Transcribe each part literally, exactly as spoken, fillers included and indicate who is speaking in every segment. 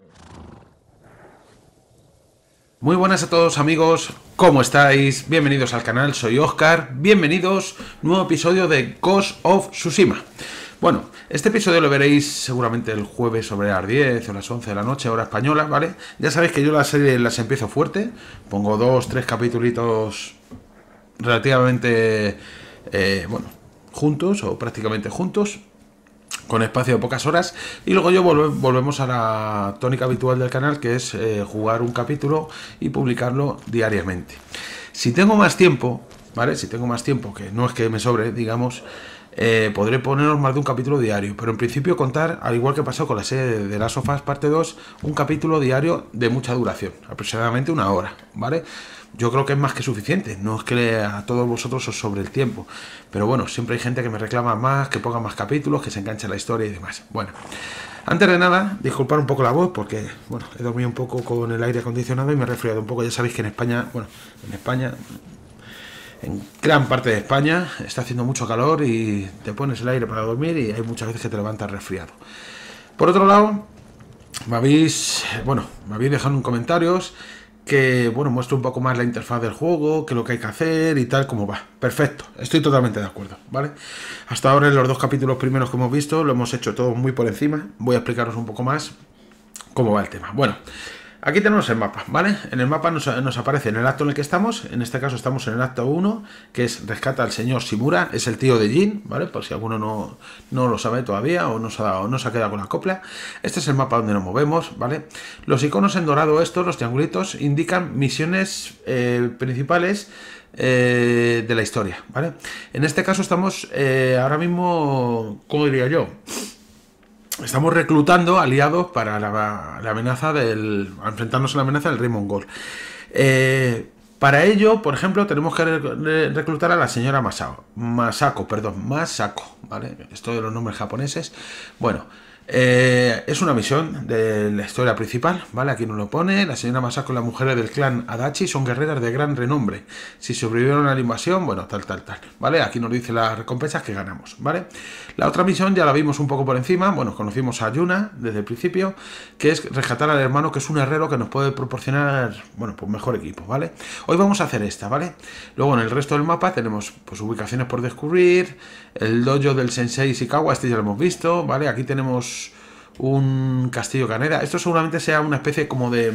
Speaker 1: Muy buenas a todos amigos, ¿cómo estáis? Bienvenidos al canal, soy Óscar, bienvenidos, nuevo episodio de Ghost of Tsushima. Bueno, este episodio lo veréis seguramente el jueves sobre las diez o las once de la noche, hora española, ¿vale? Ya sabéis que yo las series las empiezo fuerte, pongo dos, tres capítulos relativamente, eh, bueno, juntos o prácticamente juntos, con espacio de pocas horas, y luego yo volve, volvemos a la tónica habitual del canal, que es eh, jugar un capítulo y publicarlo diariamente. Si tengo más tiempo, ¿vale? Si tengo más tiempo, que no es que me sobre, digamos, eh, podré poneros más de un capítulo diario, pero en principio contar, al igual que pasó con la serie de The Last of Us parte dos, un capítulo diario de mucha duración, aproximadamente una hora, ¿vale? Yo creo que es más que suficiente, no es que a todos vosotros os sobre el tiempo, pero bueno, siempre hay gente que me reclama más, que ponga más capítulos, que se enganche en la historia y demás. Bueno, antes de nada, disculpar un poco la voz porque, bueno, he dormido un poco con el aire acondicionado y me he resfriado un poco. Ya sabéis que en España, bueno, en España, en gran parte de España está haciendo mucho calor y te pones el aire para dormir y hay muchas veces que te levantas resfriado. Por otro lado, me habéis, bueno, me habéis dejado en comentarios que, bueno, muestro un poco más la interfaz del juego, que lo que hay que hacer y tal, como va. Perfecto, estoy totalmente de acuerdo, ¿vale? Hasta ahora en los dos capítulos primeros que hemos visto lo hemos hecho todo muy por encima. Voy a explicaros un poco más cómo va el tema. Bueno, aquí tenemos el mapa, ¿vale? En el mapa nos, nos aparece en el acto en el que estamos. En este caso estamos en el acto uno, que es rescata al señor Shimura, es el tío de Jin, ¿vale? Por si alguno no, no lo sabe todavía o no se, ha, o no se ha quedado con la copla. Este es el mapa donde nos movemos, ¿vale? Los iconos en dorado estos, los triangulitos, indican misiones eh, principales eh, de la historia, ¿vale? En este caso estamos eh, ahora mismo, ¿cómo diría yo? Estamos reclutando aliados para la, la amenaza del... a enfrentarnos a la amenaza del rey mongol. Eh, para ello, por ejemplo, tenemos que re reclutar a la señora Masao, Masako, perdón, Masako, ¿vale? Esto de los nombres japoneses. Bueno, eh, es una misión de la historia principal, ¿vale? Aquí nos lo pone. La señora Masako y las mujeres del clan Adachi son guerreras de gran renombre. Si sobrevivieron a la invasión, bueno, tal, tal, tal, ¿vale? Aquí nos dice las recompensas que ganamos, ¿vale? La otra misión ya la vimos un poco por encima. Bueno, conocimos a Yuna desde el principio, que es rescatar al hermano, que es un herrero que nos puede proporcionar, bueno, pues mejor equipo, ¿vale? Hoy vamos a hacer esta, ¿vale? Luego en el resto del mapa tenemos, pues, ubicaciones por descubrir, el dojo del Sensei Ishikawa, este ya lo hemos visto, ¿vale? Aquí tenemos un castillo canera. Esto seguramente sea una especie como de...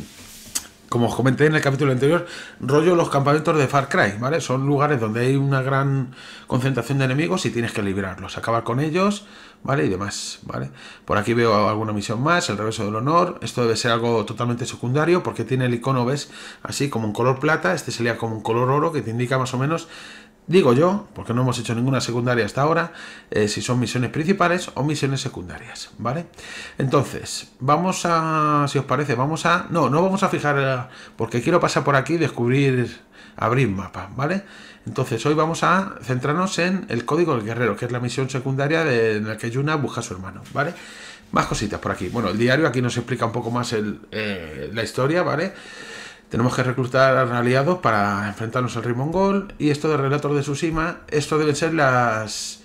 Speaker 1: como os comenté en el capítulo anterior, rollo los campamentos de Far Cry, ¿vale? Son lugares donde hay una gran concentración de enemigos y tienes que librarlos, acabar con ellos, ¿vale? Y demás, ¿vale? Por aquí veo alguna misión más, el reverso del honor. Esto debe ser algo totalmente secundario porque tiene el icono, ¿ves? Así como un color plata. Este sería como un color oro que te indica más o menos, digo yo, porque no hemos hecho ninguna secundaria hasta ahora, eh, si son misiones principales o misiones secundarias, ¿vale? Entonces, vamos a, si os parece, vamos a... No, no vamos a fijar, porque quiero pasar por aquí y descubrir, abrir mapa, ¿vale? Entonces, hoy vamos a centrarnos en el código del guerrero, que es la misión secundaria de, en la que Yuna busca a su hermano, ¿vale? Más cositas por aquí. Bueno, el diario aquí nos explica un poco más el, eh, la historia, ¿vale? Tenemos que reclutar aliados para enfrentarnos al rey mongol. Y esto de Relatos de Tsushima, esto deben ser las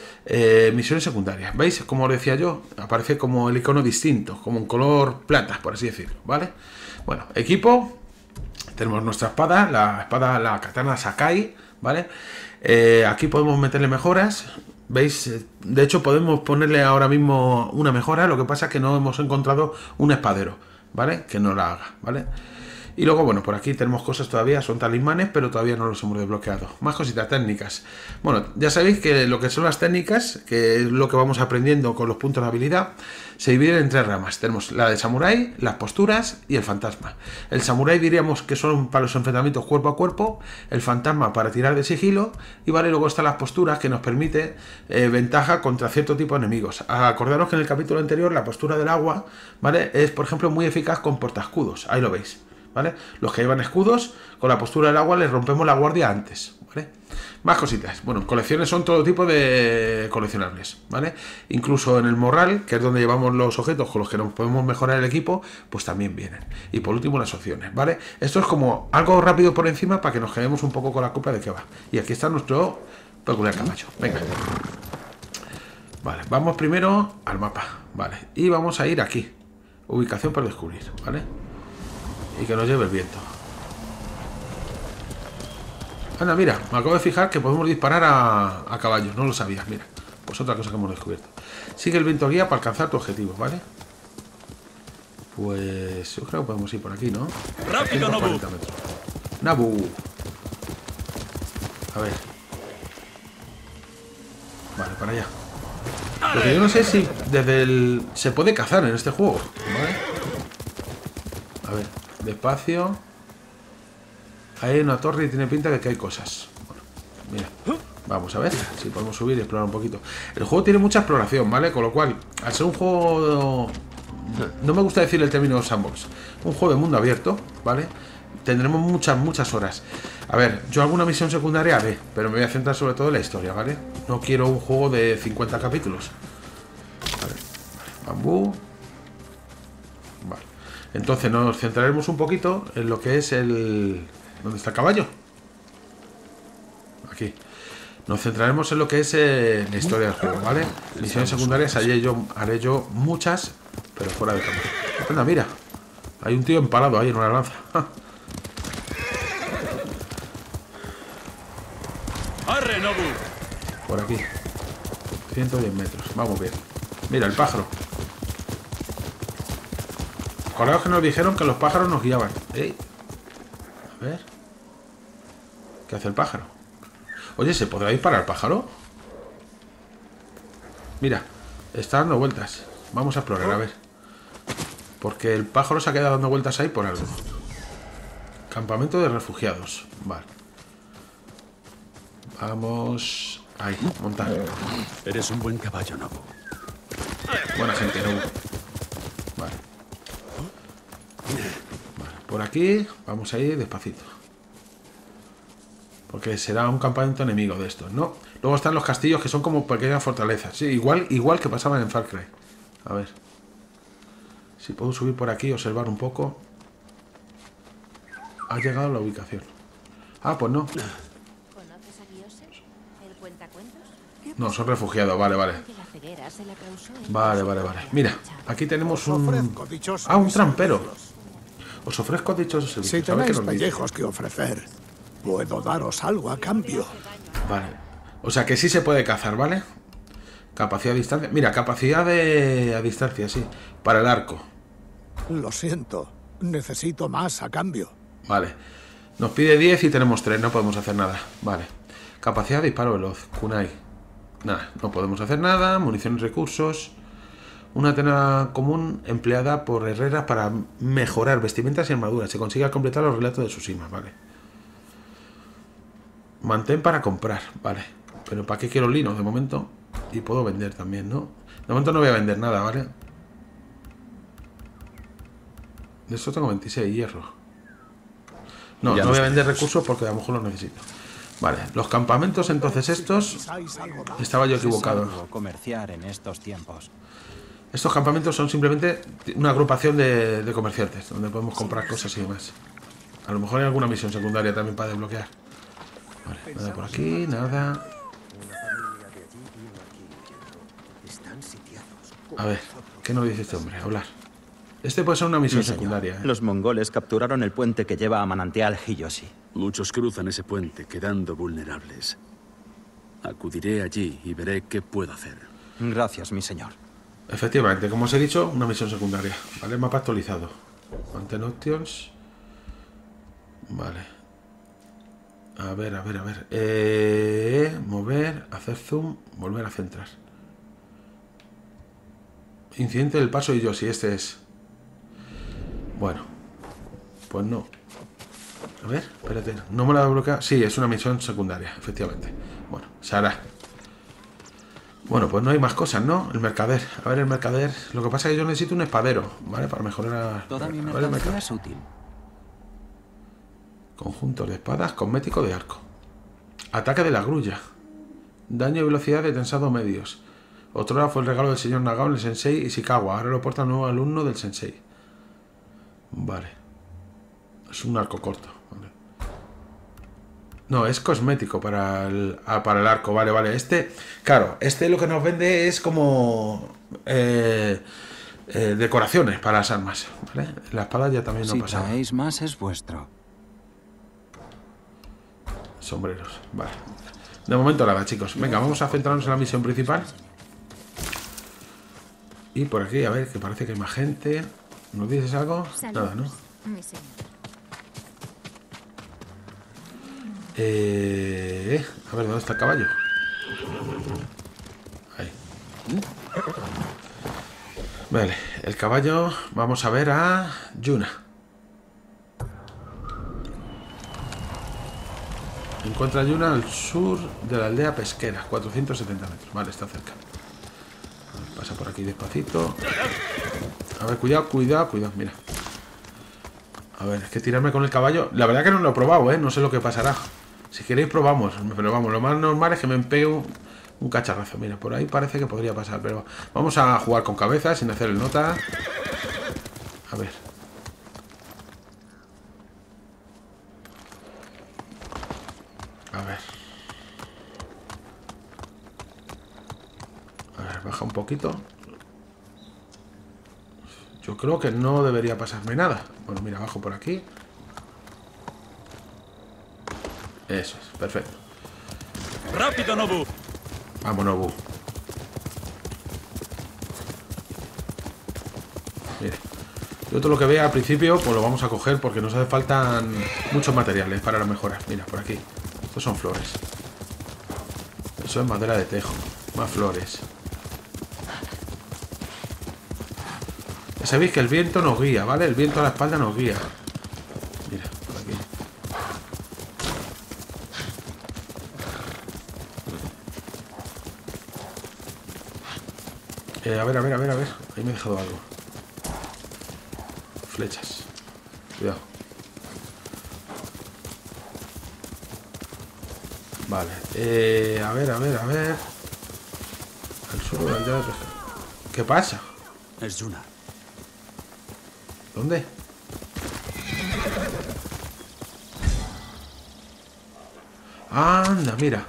Speaker 1: eh, misiones secundarias. ¿Veis? Como os decía yo, aparece como el icono distinto, como un color plata, por así decirlo, ¿vale? Bueno, equipo. Tenemos nuestra espada, la espada, la katana Sakai, ¿vale? Eh, aquí podemos meterle mejoras. ¿Veis? De hecho, podemos ponerle ahora mismo una mejora. Lo que pasa es que no hemos encontrado un espadero, ¿vale? Que nos la haga, ¿vale? Y luego, bueno, por aquí tenemos cosas todavía, son talismanes, pero todavía no los hemos desbloqueado. Más cositas técnicas. Bueno, ya sabéis que lo que son las técnicas, que es lo que vamos aprendiendo con los puntos de habilidad, se dividen en tres ramas. Tenemos la de samurái, las posturas y el fantasma. El samurái diríamos que son para los enfrentamientos cuerpo a cuerpo, el fantasma para tirar de sigilo, y vale, luego están las posturas, que nos permite eh, ventaja contra cierto tipo de enemigos. Acordaros que en el capítulo anterior la postura del agua, ¿vale? Es, por ejemplo, muy eficaz con portaescudos. Ahí lo veis, ¿vale? Los que llevan escudos, con la postura del agua les rompemos la guardia antes, ¿vale? Más cositas. Bueno, colecciones son todo tipo de coleccionables, ¿vale? Incluso en el morral, que es donde llevamos los objetos con los que nos podemos mejorar el equipo, pues también vienen. Y por último, las opciones, ¿vale? Esto es como algo rápido por encima para que nos quedemos un poco con la copa de qué va. Y aquí está nuestro peculiar caballo. Venga. Vale, vamos primero al mapa, ¿vale? Y vamos a ir aquí. Ubicación por descubrir, ¿vale? Y que nos lleve el viento. Anda, mira, me acabo de fijar que podemos disparar a, a caballos. No lo sabías, mira. Pues otra cosa que hemos descubierto. Sigue el viento guía para alcanzar tu objetivo, ¿vale? Pues yo creo que podemos ir por aquí, ¿no?
Speaker 2: ¡Rápido, Nabu!
Speaker 1: Nabu. A ver. Vale, para allá. Lo que yo no sé es si desde el... se puede cazar en este juego, ¿vale? A ver, despacio. Ahí hay una torre y tiene pinta de que hay cosas. Bueno, mira. Vamos a ver si podemos subir y explorar un poquito. El juego tiene mucha exploración, ¿vale? Con lo cual, al ser un juego... no me gusta decir el término sandbox. Un juego de mundo abierto, ¿vale? Tendremos muchas, muchas horas. A ver, yo alguna misión secundaria haré, pero me voy a centrar sobre todo en la historia, ¿vale? No quiero un juego de cincuenta capítulos. Vale, vale. Bambú. Vale. Entonces nos centraremos un poquito en lo que es el... ¿dónde está el caballo? Aquí. Nos centraremos en lo que es eh, la historia del juego, ¿vale? Misiones secundarias haré yo, haré yo muchas, pero fuera de cámara. Anda, mira. Hay un tío empalado ahí en una lanza. Por aquí. ciento diez metros. Vamos bien. Mira, el pájaro. Acordaos que nos dijeron que los pájaros nos guiaban. ¡Ey! A ver. ¿Qué hace el pájaro? Oye, ¿se podrá disparar al pájaro? Mira, está dando vueltas. Vamos a explorar, a ver. Porque el pájaro se ha quedado dando vueltas ahí por algo. Campamento de refugiados. Vale. Vamos... ahí, montar.
Speaker 2: Eres un buen caballo, Nabu.
Speaker 1: Buena gente, Nabu. Vale. Vale. Por aquí vamos a ir despacito. Porque será un campamento enemigo de estos, ¿no? Luego están los castillos que son como pequeñas fortalezas. Sí, igual, igual que pasaban en Far Cry. A ver. Si puedo subir por aquí, observar un poco. Ha llegado la ubicación. Ah, pues no.
Speaker 3: ¿Conoces a Dioses? ¿El cuentacuentos?
Speaker 1: No, son refugiados, vale, vale. Vale, vale, vale. Mira, aquí tenemos un... Ah, un trampero. Os ofrezco dichosos servicios.
Speaker 4: Si tenéis pellejos que ofrecer, puedo daros algo a cambio.
Speaker 1: Vale. O sea que sí se puede cazar, ¿vale? Capacidad a distancia. Mira, capacidad de... a distancia, sí. Para el arco.
Speaker 4: Lo siento. Necesito más a cambio.
Speaker 1: Vale. Nos pide diez y tenemos tres. No podemos hacer nada. Vale. Capacidad de disparo veloz. Kunai. Nada. No podemos hacer nada. Munición y recursos. Una tela común empleada por herreras para mejorar vestimentas y armaduras. Se consigue al completar los relatos de Tsushima. Vale. Mantén para comprar. Vale. Pero ¿para qué quiero lino de momento? Y puedo vender también, ¿no? De momento no voy a vender nada, ¿vale? De esto tengo veintiséis, hierro. No, no voy a vender recursos porque a lo mejor los necesito. Vale, los campamentos entonces estos... Estaba yo equivocado.
Speaker 5: Comerciar en estos tiempos.
Speaker 1: Estos campamentos son simplemente una agrupación de, de comerciantes, donde podemos comprar cosas y demás. A lo mejor hay alguna misión secundaria también para desbloquear. Vale, nada por aquí, nada... A ver, ¿qué nos dice este hombre? Hablar. Este puede ser una misión secundaria, ¿eh?
Speaker 5: Los mongoles capturaron el puente que lleva a Manantial Hiyoshi.
Speaker 2: Muchos cruzan ese puente, quedando vulnerables. Acudiré allí y veré qué puedo hacer.
Speaker 5: Gracias, mi señor.
Speaker 1: Efectivamente, como os he dicho, una misión secundaria. Vale, mapa actualizado. Manten options. Vale. A ver, a ver, a ver. Eh, mover, hacer zoom, volver a centrar. Incidente del paso y yo, si este es... Bueno, pues no. A ver, espérate. No me la bloquea. Sí, es una misión secundaria, efectivamente. Bueno, se hará. Bueno, pues no hay más cosas, ¿no? El mercader. A ver, el mercader. Lo que pasa es que yo necesito un espadero, ¿vale? Para mejorar...
Speaker 5: Toda mi
Speaker 1: a ver, el
Speaker 5: mercancía es útil.
Speaker 1: Conjunto de espadas, cosmético de arco. Ataque de la grulla. Daño y velocidad de tensado medios. Otrora fue el regalo del señor Nagao, el sensei Ishikawa. Ahora lo porta el nuevo alumno del sensei. Vale. Es un arco corto. Vale. No, es cosmético para el, ah, para el arco. Vale, vale. Este, claro, este lo que nos vende es como... Eh, eh, decoraciones para las armas, ¿vale? La espada ya también no
Speaker 5: Si
Speaker 1: pasaba.
Speaker 5: traéis más, es vuestro.
Speaker 1: Sombreros, vale. De momento nada, chicos. Venga, vamos a centrarnos en la misión principal. Y por aquí, a ver, que parece que hay más gente. ¿Nos dices algo?
Speaker 3: Saludos,
Speaker 1: Nada, ¿no?
Speaker 3: mi señor.
Speaker 1: Eh, a ver, ¿dónde está el caballo? Ahí. Vale, el caballo. Vamos a ver a Yuna. Encuentra a Yuna al sur de la aldea pesquera, cuatrocientos setenta metros. Vale, está cerca. Pasa por aquí despacito. A ver, cuidado, cuidado, cuidado, mira. A ver, es que tirarme con el caballo. La verdad que no lo he probado, ¿eh? No sé lo que pasará. Si queréis probamos, pero vamos, lo más normal es que me empegue un, un cacharrazo. Mira, por ahí parece que podría pasar, pero vamos a jugar con cabeza sin hacer el nota. A ver. A ver. A ver, baja un poquito. Yo creo que no debería pasarme nada. Bueno, mira, bajo por aquí. Eso es, perfecto.
Speaker 2: ¡Rápido, Nobu!
Speaker 1: Vamos, Nobu. Mire. Yo todo lo que vea al principio, pues lo vamos a coger porque nos hace falta muchos materiales para las mejoras. Mira, por aquí. Estos son flores. Eso es madera de tejo. Más flores. Ya sabéis que el viento nos guía, ¿vale? El viento a la espalda nos guía. Mira, por aquí. Eh, a ver, a ver, a ver, a ver. Ahí me he dejado algo. Flechas. Cuidado. Vale. Eh, a ver, a ver, a ver. Al sur de la aldea de pesca. ¿Qué pasa?
Speaker 2: Es Yuna.
Speaker 1: ¿Dónde? Anda, mira.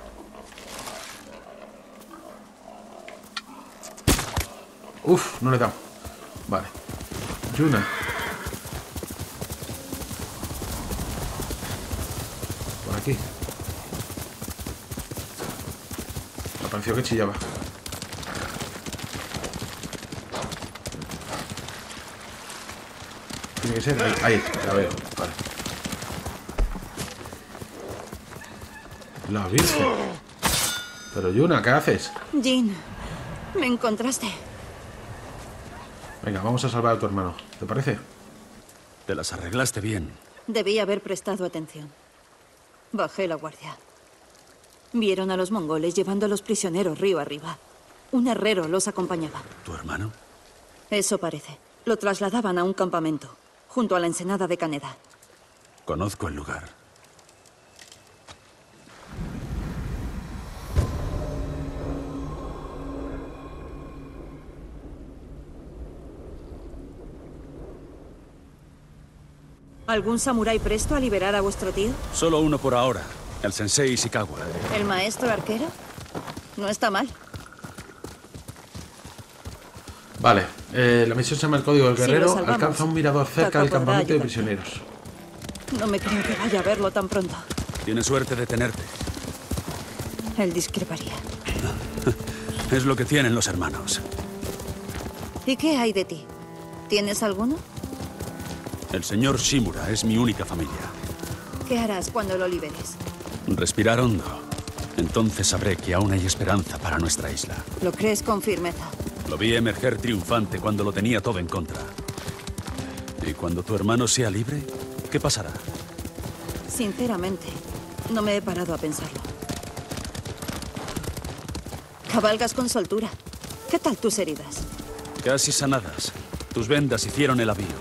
Speaker 1: Uf, no le he dado. Vale. Yuna. Por aquí. Me pareció que chillaba. Tiene que ser ahí, ahí, la veo. Vale. La Virgen. Pero Yuna, ¿qué haces?
Speaker 6: Jin, me encontraste.
Speaker 1: Venga, vamos a salvar a tu hermano. ¿Te parece?
Speaker 2: Te las arreglaste bien.
Speaker 6: Debí haber prestado atención. Bajé la guardia. Vieron a los mongoles llevando a los prisioneros río arriba. Un herrero los acompañaba.
Speaker 2: ¿Tu hermano?
Speaker 6: Eso parece. Lo trasladaban a un campamento, junto a la ensenada de Kaneda.
Speaker 2: Conozco el lugar.
Speaker 6: ¿Algún samurái presto a liberar a vuestro tío?
Speaker 2: Solo uno por ahora. El sensei Ishikawa.
Speaker 6: ¿El maestro arquero? No está mal.
Speaker 1: Vale, eh, la misión se llama el Código del
Speaker 6: Si lo
Speaker 1: Guerrero.
Speaker 6: salvamos,
Speaker 1: Alcanza un mirador cerca del
Speaker 6: Taka podrá
Speaker 1: campamento de
Speaker 6: ayudarte.
Speaker 1: prisioneros.
Speaker 6: No me creo que vaya a verlo tan pronto.
Speaker 2: Tienes suerte de tenerte.
Speaker 6: Él discreparía.
Speaker 2: Es lo que tienen los hermanos.
Speaker 6: ¿Y qué hay de ti? ¿Tienes alguno?
Speaker 2: El señor Shimura es mi única familia.
Speaker 6: ¿Qué harás cuando lo liberes?
Speaker 2: Respirar hondo. Entonces sabré que aún hay esperanza para nuestra isla.
Speaker 6: ¿Lo crees con firmeza?
Speaker 2: Lo vi emerger triunfante cuando lo tenía todo en contra. ¿Y cuando tu hermano sea libre? ¿Qué pasará?
Speaker 6: Sinceramente, no me he parado a pensarlo. Cabalgas con soltura. ¿Qué tal tus heridas?
Speaker 2: Casi sanadas. Tus vendas hicieron el avío.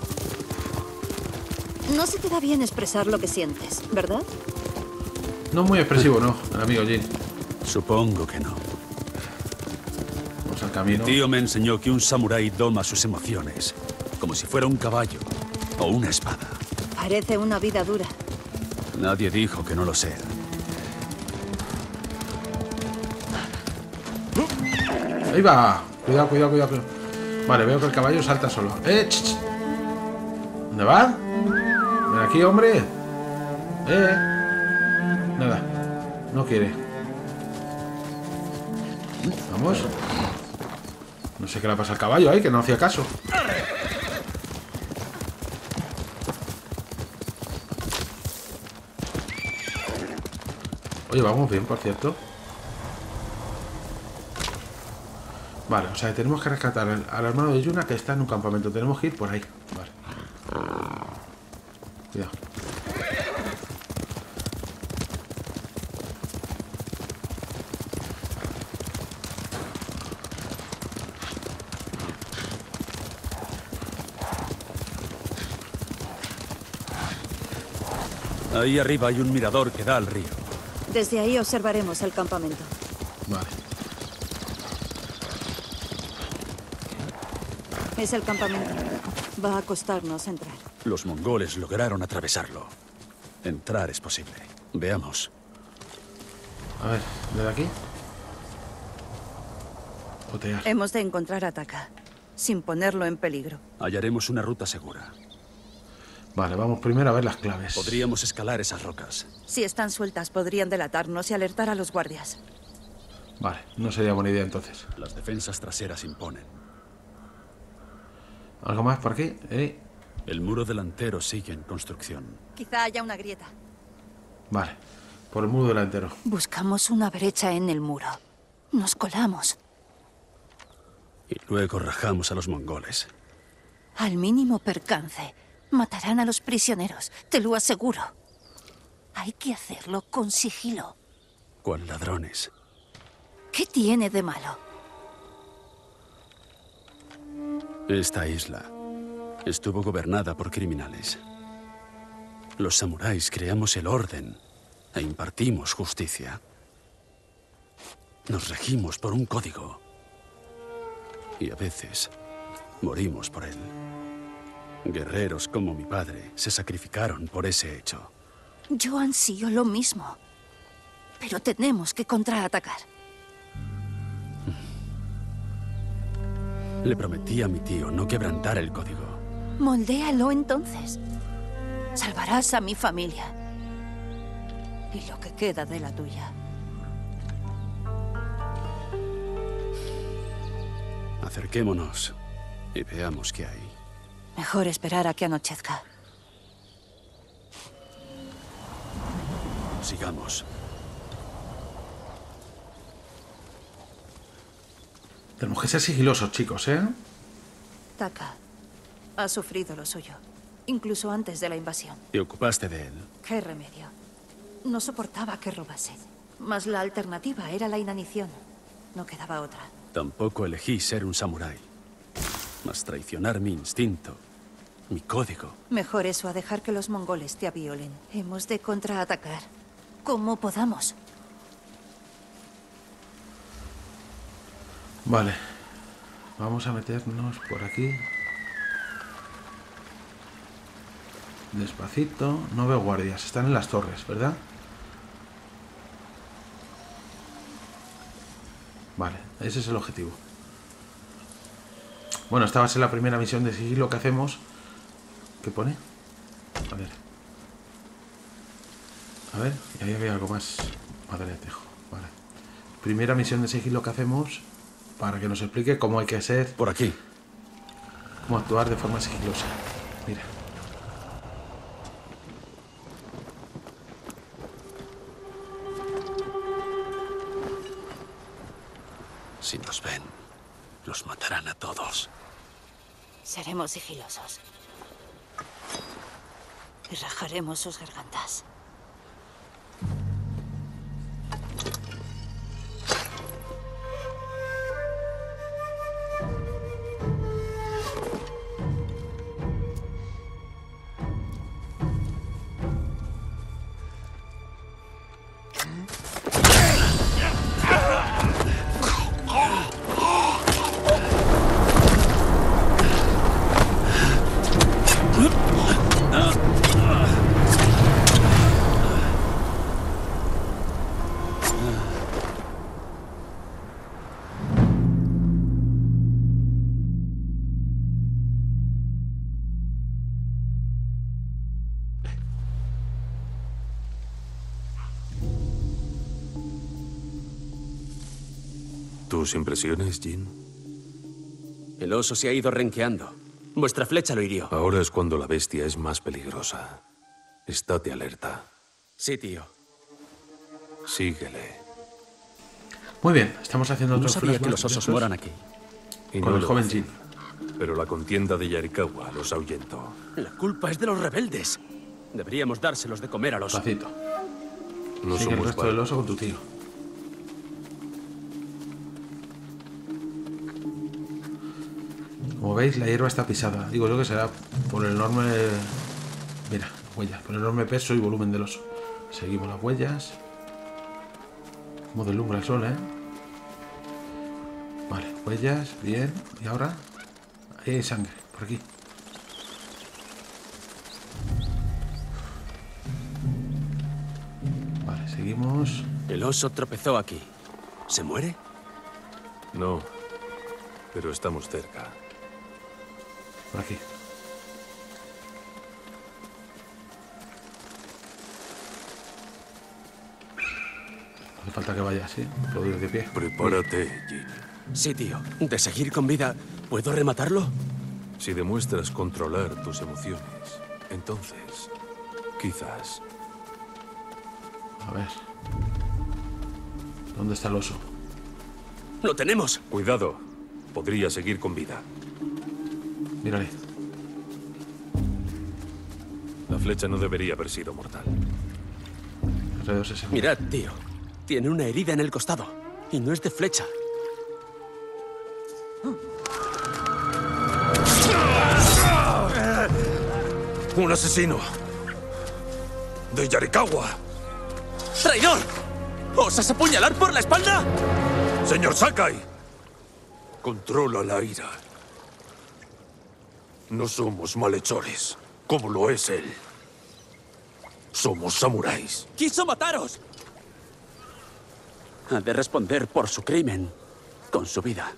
Speaker 6: No se te da bien expresar lo que sientes, ¿verdad?
Speaker 1: No muy expresivo, ¿no? El amigo Jin.
Speaker 2: Supongo que no.
Speaker 1: Vamos al camino.
Speaker 2: Tío me enseñó que un samurái doma sus emociones, como si fuera un caballo o una espada.
Speaker 6: Parece una vida dura.
Speaker 2: Nadie dijo que no lo sea.
Speaker 1: Ahí va. Cuidado, cuidado, cuidado. cuidado. Vale, veo que el caballo salta solo. ¡Eh! Ch, ch. ¿Dónde va? Ven aquí, hombre. ¡Eh! Nada. No quiere. Vamos. No sé qué le pasa al caballo ahí, que no hacía caso. Oye, vamos bien, por cierto. Vale, o sea, tenemos que rescatar al, al hermano de Yuna, que está en un campamento. Tenemos que ir por ahí. Vale. Cuidado.
Speaker 2: Ahí arriba hay un mirador que da al río.
Speaker 6: Desde ahí observaremos el campamento.
Speaker 1: Vale.
Speaker 6: Es el campamento. Va a costarnos entrar.
Speaker 2: Los mongoles lograron atravesarlo. Entrar es posible. Veamos.
Speaker 1: A ver, ¿de aquí? Otear.
Speaker 6: Hemos de encontrar a Taka, sin ponerlo en peligro.
Speaker 2: Hallaremos una ruta segura.
Speaker 1: Vale, vamos primero a ver las claves.
Speaker 2: Podríamos escalar esas rocas.
Speaker 6: Si están sueltas, podrían delatarnos y alertar a los guardias.
Speaker 1: Vale, no sería buena idea entonces.
Speaker 2: Las defensas traseras imponen.
Speaker 1: ¿Algo más por aquí? ¿Eh?
Speaker 2: El muro delantero sigue en construcción.
Speaker 6: Quizá haya una grieta.
Speaker 1: Vale, por el muro delantero.
Speaker 6: Buscamos una brecha en el muro. Nos colamos.
Speaker 2: Y luego rajamos a los mongoles.
Speaker 6: Al mínimo percance, matarán a los prisioneros, te lo aseguro. Hay que hacerlo con sigilo.
Speaker 2: ¿Cuál ladrones?
Speaker 6: ¿Qué tiene de malo?
Speaker 2: Esta isla estuvo gobernada por criminales. Los samuráis creamos el orden e impartimos justicia. Nos regimos por un código. Y a veces morimos por él. Guerreros como mi padre se sacrificaron por ese hecho.
Speaker 6: Yo ansío lo mismo. Pero tenemos que contraatacar.
Speaker 2: Le prometí a mi tío no quebrantar el código.
Speaker 6: Moldéalo entonces. Salvarás a mi familia. Y lo que queda de la tuya.
Speaker 2: Acerquémonos y veamos qué hay.
Speaker 6: Mejor esperar a que anochezca.
Speaker 2: Sigamos.
Speaker 1: Tenemos que ser sigilosos, chicos, ¿eh?
Speaker 6: Taka ha sufrido lo suyo, incluso antes de la invasión.
Speaker 2: ¿Te ocupaste de él?
Speaker 6: ¿Qué remedio? No soportaba que robase. Mas la alternativa era la inanición. No quedaba otra.
Speaker 2: Tampoco elegí ser un samurái. Mas traicionar mi instinto, mi código.
Speaker 6: Mejor eso a dejar que los mongoles te aviolen. Hemos de contraatacar. Como podamos.
Speaker 1: Vale. Vamos a meternos por aquí. Despacito. No veo guardias. Están en las torres, ¿verdad? Vale, ese es el objetivo. Bueno, esta va a ser la primera misión de sigilo que hacemos. ¿Qué pone? A ver. A ver, y ahí había algo más. Madre de tejo. Vale. Primera misión de sigilo que hacemos para que nos explique cómo hay que ser,
Speaker 2: Por aquí.
Speaker 1: cómo actuar de forma sigilosa. Mira.
Speaker 2: Si nos ven, los matarán a todos.
Speaker 6: Seremos sigilosos. Y rajaremos sus gargantas.
Speaker 7: ¿Tus impresiones, Jin?
Speaker 2: El oso se ha ido renqueando. Vuestra flecha lo hirió.
Speaker 7: Ahora es cuando la bestia es más peligrosa. Estate alerta.
Speaker 2: Sí, tío.
Speaker 7: Síguele.
Speaker 1: Muy bien, estamos haciendo
Speaker 2: No
Speaker 1: otro
Speaker 2: sabía que
Speaker 1: flashback
Speaker 2: los osos
Speaker 1: de estos
Speaker 2: moran aquí.
Speaker 7: Y
Speaker 1: con
Speaker 7: no
Speaker 1: el
Speaker 7: lo
Speaker 1: joven
Speaker 7: hacen.
Speaker 1: Jin.
Speaker 7: Pero la contienda de Yarikawa los ahuyentó.
Speaker 2: La culpa es de los rebeldes. Deberíamos dárselos de comer al oso.
Speaker 1: Despacito.
Speaker 7: No
Speaker 1: Sigue el
Speaker 7: somos
Speaker 1: resto del
Speaker 7: varios.
Speaker 1: oso con tu tío. Como veis, la hierba está pisada. Digo yo que será por el enorme... Mira, huellas. Por el enorme peso y volumen del oso. Seguimos las huellas. Como deslumbra el sol, ¿eh? Vale, huellas, bien. ¿Y ahora? Ahí hay sangre, por aquí. Vale, seguimos.
Speaker 2: El oso tropezó aquí. ¿Se muere?
Speaker 7: No, pero estamos cerca.
Speaker 1: Por aquí. Hace falta que vaya así, puedo ir de pie.
Speaker 7: Prepárate, Jin.
Speaker 2: Sí, tío. De seguir con vida, ¿puedo rematarlo?
Speaker 7: Si demuestras controlar tus emociones, entonces, quizás.
Speaker 1: A ver. ¿Dónde está el oso?
Speaker 2: ¡Lo tenemos!
Speaker 7: Cuidado, podría seguir con vida.
Speaker 1: Mírale.
Speaker 7: La flecha no debería haber sido mortal.
Speaker 1: Alrededor se segundos.
Speaker 2: Mirad, tío. Tiene una herida en el costado. Y no es de flecha.
Speaker 7: ¡Un asesino! ¡De Yarikawa!
Speaker 2: ¡Traidor! ¿Osas apuñalar por la espalda?
Speaker 7: ¡Señor Sakai! Controla la ira. No somos malhechores, como lo es él. Somos samuráis.
Speaker 2: ¡Quiso mataros! Ha de responder por su crimen con su vida.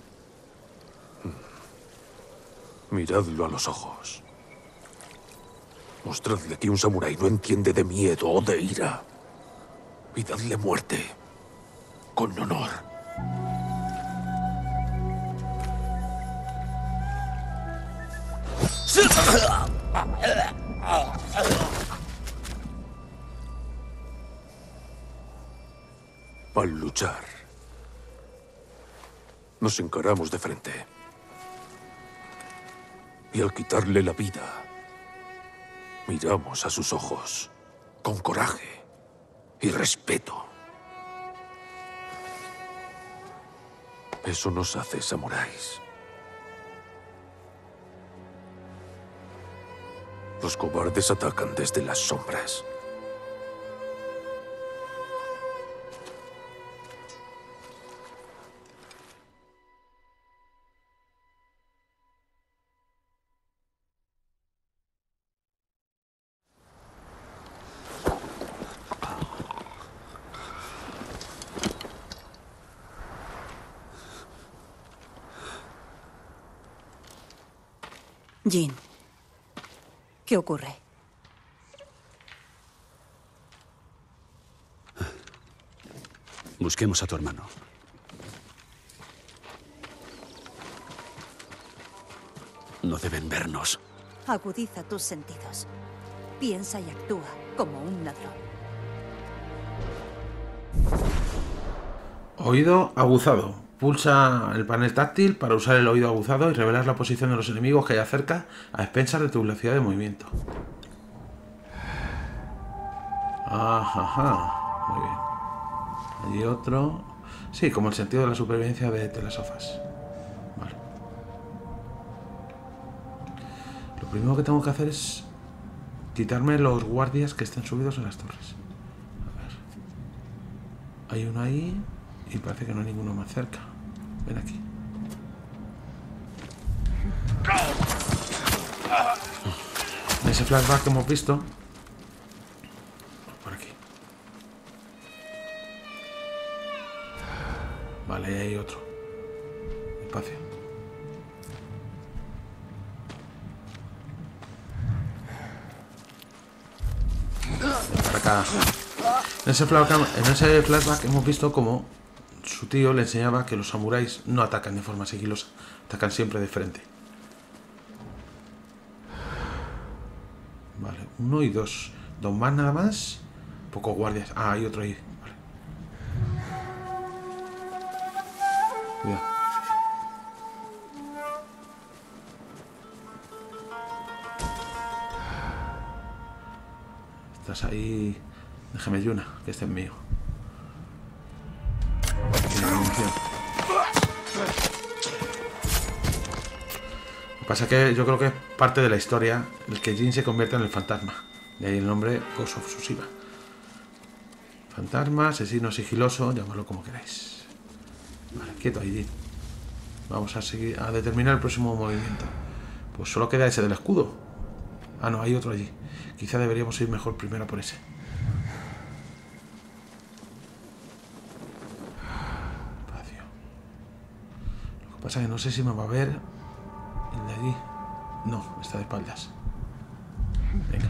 Speaker 7: Miradlo a los ojos. Mostradle que un samurái no entiende de miedo o de ira. Y dadle muerte. Con honor. Al luchar, nos encaramos de frente. Y al quitarle la vida, miramos a sus ojos con coraje y respeto. Eso nos hace samuráis. Los cobardes atacan desde las sombras.
Speaker 6: Jin, ¿qué ocurre?
Speaker 2: Busquemos a tu hermano. No deben vernos.
Speaker 6: Agudiza tus sentidos. Piensa y actúa como un ladrón.
Speaker 1: Oído aguzado. Pulsa el panel táctil para usar el oído aguzado y revelar la posición de los enemigos que haya cerca a expensas de tu velocidad de movimiento. Ajá, muy bien. Allí otro. Sí, como el sentido de la supervivencia de The Last of Us. Vale. Lo primero que tengo que hacer es quitarme los guardias que estén subidos en las torres. A ver. Hay uno ahí y parece que no hay ninguno más cerca. Ven aquí. En ese flashback que hemos visto. Por aquí. Vale, ahí hay otro. Espacio. Para acá. En ese flashback, en ese flashback hemos visto cómo su tío le enseñaba que los samuráis no atacan de forma sigilosa, atacan siempre de frente. Vale, uno y dos. Dos más nada más. Pocos guardias. Ah, hay otro ahí. Vale. Cuidado. Estás ahí. Déjame Yuna, que este es mío. Lo que pasa es que yo creo que es parte de la historia el que Jin se convierta en el fantasma. De ahí el nombre Ghost of Tsushima. Fantasma, asesino sigiloso, llamadlo como queráis. Vale, quieto ahí, Jin. Vamos a seguir a determinar el próximo movimiento. Pues solo queda ese del escudo. Ah, no, hay otro allí. Quizá deberíamos ir mejor primero por ese. Espacio. Lo que pasa es que no sé si me va a ver el de allí. No, está de espaldas. Venga.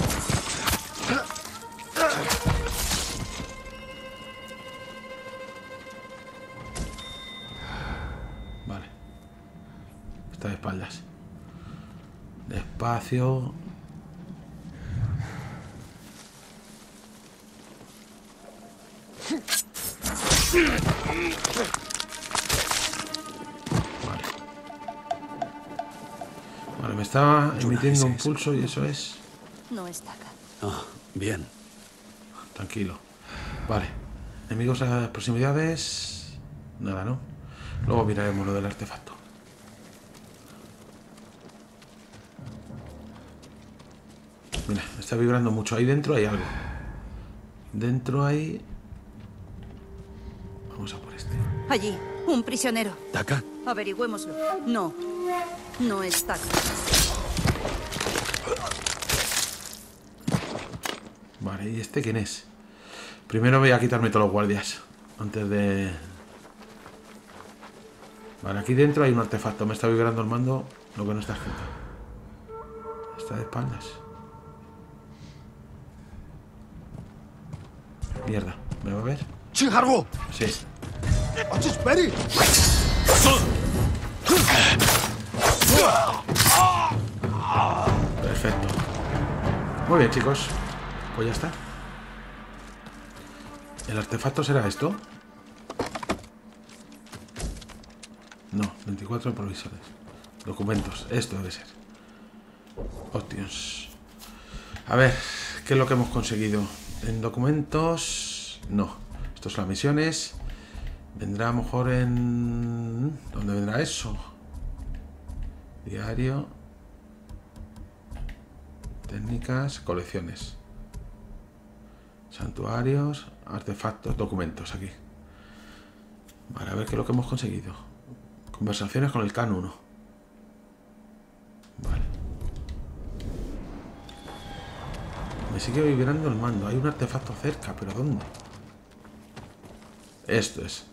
Speaker 1: Vale. Está de espaldas. Despacio. Vale. Vale, me estaba emitiendo un pulso y eso es...
Speaker 6: No está acá.
Speaker 2: Ah, bien.
Speaker 1: Tranquilo. Vale. Enemigos a las proximidades... Nada, ¿no? Luego miraremos lo del artefacto. Mira, está vibrando mucho. Ahí dentro hay algo. Dentro hay... Vamos a por este.
Speaker 6: Allí, un prisionero.
Speaker 2: ¿Taka?
Speaker 6: Averigüémoslo. No, no está acá.
Speaker 1: Vale, ¿y este quién es? Primero voy a quitarme todos los guardias. Antes de... Vale, aquí dentro hay un artefacto. Me está vibrando el mando, lo que no está escrito. Está de espaldas. Mierda, ¿me va a ver? Sí. Perfecto. Muy bien, chicos. Pues ya está. ¿El artefacto será esto? No, veinticuatro provisores. Documentos. Esto debe ser. Options. A ver, ¿qué es lo que hemos conseguido? En documentos... No. Esto son las misiones. Vendrá a lo mejor en... ¿Dónde vendrá eso? Diario. Técnicas, colecciones. Santuarios, artefactos, documentos, aquí. Vale, a ver qué es lo que hemos conseguido. Conversaciones con el Khan uno. Vale. Me sigue vibrando el mando. Hay un artefacto cerca, pero ¿dónde? Esto es.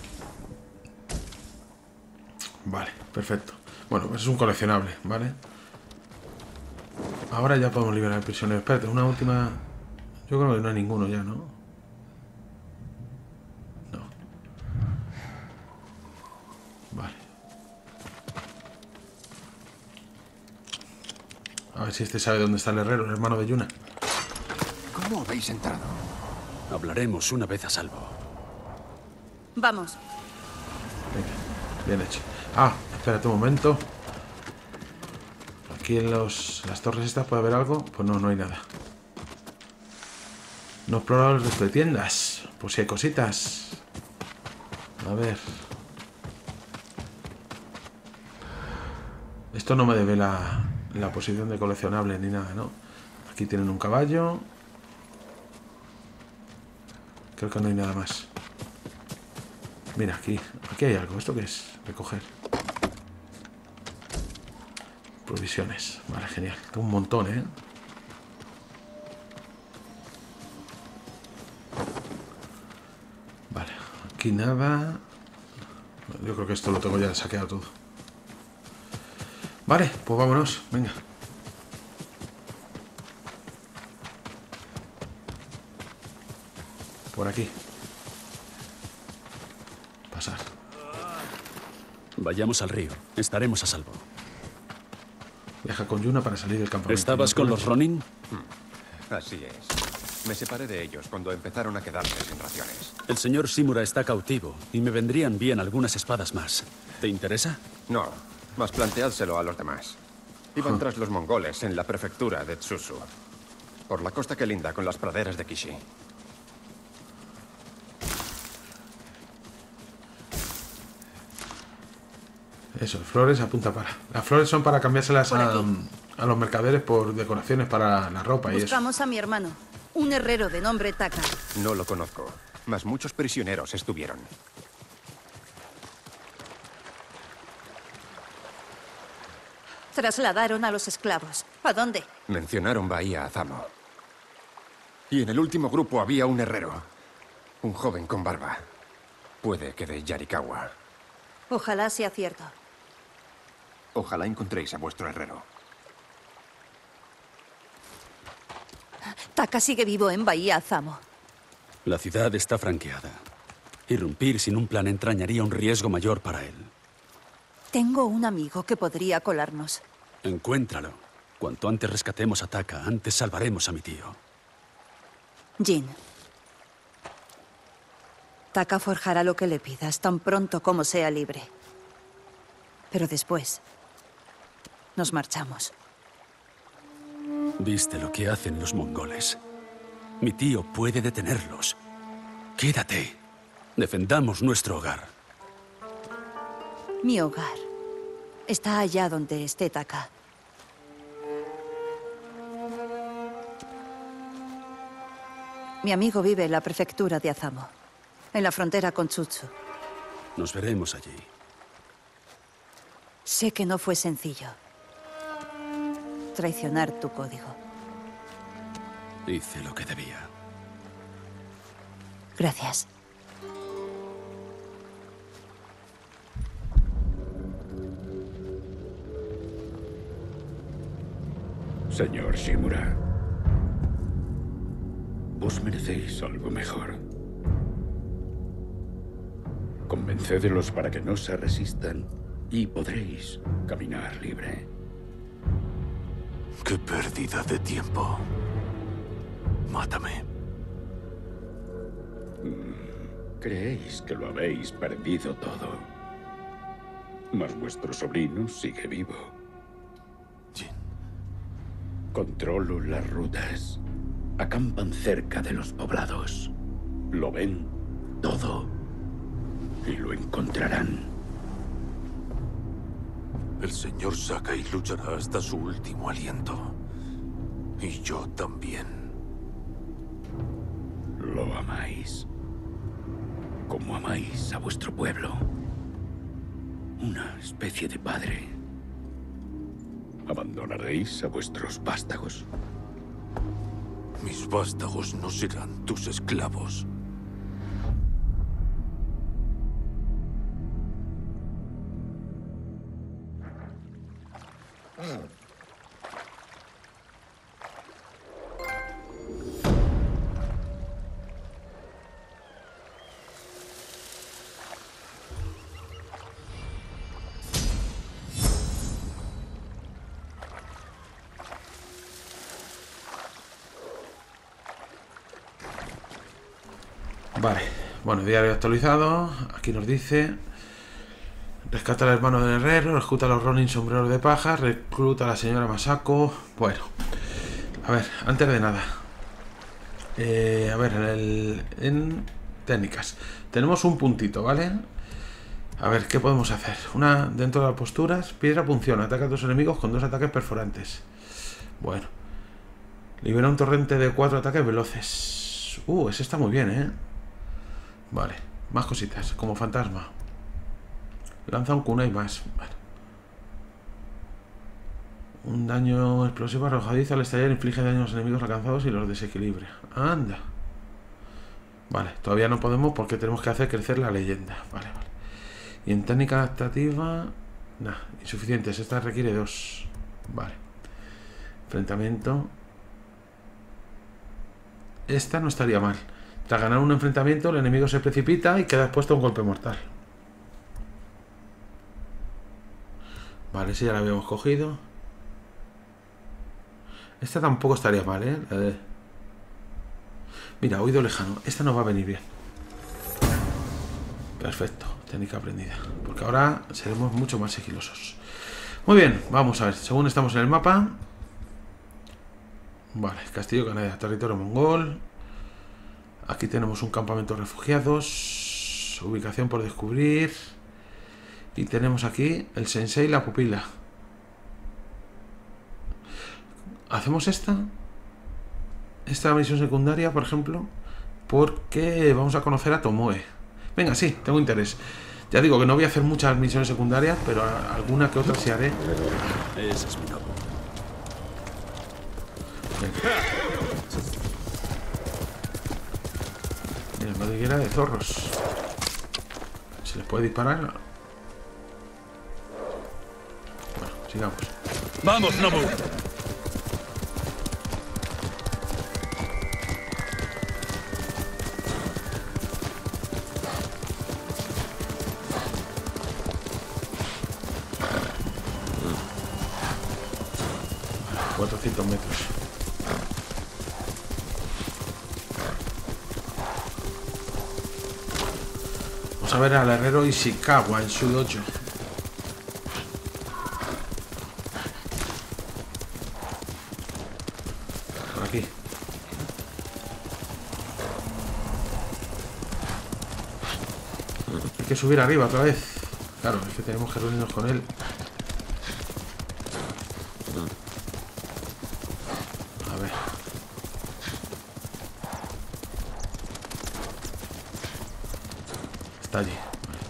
Speaker 1: Vale, perfecto. Bueno, pues es un coleccionable, ¿vale? Ahora ya podemos liberar al prisionero. Espérate, una última... Yo creo que no hay ninguno ya, ¿no? No. Vale. A ver si este sabe dónde está el herrero, el hermano de Yuna.
Speaker 4: ¿Cómo habéis entrado?
Speaker 2: Hablaremos una vez a salvo.
Speaker 6: Vamos.
Speaker 1: Venga, bien hecho. Ah, espérate un momento. Aquí en los, las torres estas puede haber algo. Pues no, no hay nada. No he explorado el resto de tiendas. Pues si hay cositas. A ver. Esto no me debe la, la posición de coleccionable ni nada, ¿no? Aquí tienen un caballo. Creo que no hay nada más. Mira, aquí. Aquí hay algo. ¿Esto qué es? Recoger. Provisiones. Vale, genial. Tengo un montón, ¿eh? Vale. Aquí nada. Yo creo que esto lo tengo ya saqueado todo. Vale, pues vámonos. Venga. Por aquí.
Speaker 2: Vayamos al río. Estaremos a salvo.
Speaker 1: Viaja con Yuna para salir del campamento.
Speaker 2: ¿Estabas con los Ronin?
Speaker 8: Así es. Me separé de ellos cuando empezaron a quedarse sin raciones.
Speaker 2: El señor Shimura está cautivo y me vendrían bien algunas espadas más. ¿Te interesa?
Speaker 8: No, más planteádselo a los demás. Iban
Speaker 1: Ah.
Speaker 8: tras los mongoles en la prefectura de Tsusu, por la costa que linda con las praderas de Kishi.
Speaker 1: Eso, flores apunta para. Las flores son para cambiárselas
Speaker 6: Por
Speaker 1: a,
Speaker 6: aquí.
Speaker 1: a los mercaderes por decoraciones para la ropa y eso.
Speaker 6: Buscamos a mi hermano, un herrero de nombre Taka.
Speaker 8: No lo conozco, mas muchos prisioneros estuvieron.
Speaker 6: Trasladaron a los esclavos. ¿A dónde?
Speaker 8: Mencionaron Bahía Azamo. Y en el último grupo había un herrero. Un joven con barba. Puede que de Yarikawa.
Speaker 6: Ojalá sea cierto.
Speaker 8: Ojalá encontréis a vuestro herrero.
Speaker 6: Taka sigue vivo en Bahía Azamo.
Speaker 2: La ciudad está franqueada. Irrumpir sin un plan entrañaría un riesgo mayor para él.
Speaker 6: Tengo un amigo que podría colarnos.
Speaker 2: Encuéntralo. Cuanto antes rescatemos a Taka, antes salvaremos a mi tío.
Speaker 6: Jin. Taka forjará lo que le pidas tan pronto como sea libre. Pero después nos marchamos.
Speaker 2: ¿Viste lo que hacen los mongoles? Mi tío puede detenerlos. Quédate. Defendamos nuestro hogar.
Speaker 6: Mi hogar está allá donde esté Taka. Mi amigo vive en la prefectura de Azamo, en la frontera con Tsutsu.
Speaker 2: Nos veremos allí.
Speaker 6: Sé que no fue sencillo traicionar tu código.
Speaker 2: Hice lo que debía.
Speaker 6: Gracias.
Speaker 9: Señor Shimura, vos merecéis algo mejor. Convencédelos para que no se resistan y podréis caminar libre.
Speaker 7: ¡Qué pérdida de tiempo! Mátame.
Speaker 9: Creéis que lo habéis perdido todo. Mas vuestro sobrino sigue vivo.
Speaker 7: Jin.
Speaker 9: Controlo las rutas. Acampan cerca de los poblados. Lo ven todo. Y lo encontrarán.
Speaker 7: El señor Sakai luchará hasta su último aliento. Y yo también.
Speaker 9: Lo amáis. Como amáis a vuestro pueblo. Una especie de padre. ¿Abandonaréis a vuestros vástagos?
Speaker 7: Mis vástagos no serán tus esclavos.
Speaker 1: Vale, bueno, diario actualizado. Aquí nos dice: rescata al hermano del herrero, recluta a los Ronin sombreros de paja, recluta a la señora Masako. Bueno, a ver, antes de nada, eh, a ver, en, el, en técnicas tenemos un puntito, ¿vale? A ver, ¿qué podemos hacer? Una dentro de las posturas, piedra funciona, ataca a tus enemigos con dos ataques perforantes. Bueno, libera un torrente de cuatro ataques veloces. Uh, ese está muy bien, ¿eh? Vale, más cositas, como fantasma. Lanza un kunai más. Vale. Un daño explosivo arrojadizo al estallar inflige daño a los enemigos alcanzados y los desequilibra. Anda. Vale, todavía no podemos porque tenemos que hacer crecer la leyenda. Vale, vale. Y en técnica adaptativa... Nah, insuficientes. Esta requiere dos. Vale. Enfrentamiento. Esta no estaría mal. Tras ganar un enfrentamiento, el enemigo se precipita y queda expuesto a un golpe mortal. Vale, ese ya lo habíamos cogido. Esta tampoco estaría mal, ¿eh? La de... Mira, oído lejano. Esta nos va a venir bien. Perfecto, técnica aprendida. Porque ahora seremos mucho más sigilosos. Muy bien, vamos a ver. Según estamos en el mapa. Vale, Castillo Canaria, territorio mongol. Aquí tenemos un campamento de refugiados. Ubicación por descubrir. Y tenemos aquí el sensei y la pupila. ¿Hacemos esta? Esta misión secundaria, por ejemplo. Porque vamos a conocer a Tomoe. Venga, sí, tengo interés. Ya digo que no voy a hacer muchas misiones secundarias, pero alguna que otra sí haré.
Speaker 2: Ese es mi lobo.
Speaker 1: Venga. Mira, madriguera de zorros. ¿Se les puede disparar? Bueno, sigamos.
Speaker 2: ¡Vamos, Nobu!
Speaker 1: cuatrocientos metros. Vamos a ver al herrero Ishikawa en su dojo. Por aquí. Hay que subir arriba otra vez. Claro, es que tenemos que reunirnos con él. A ver. Está allí.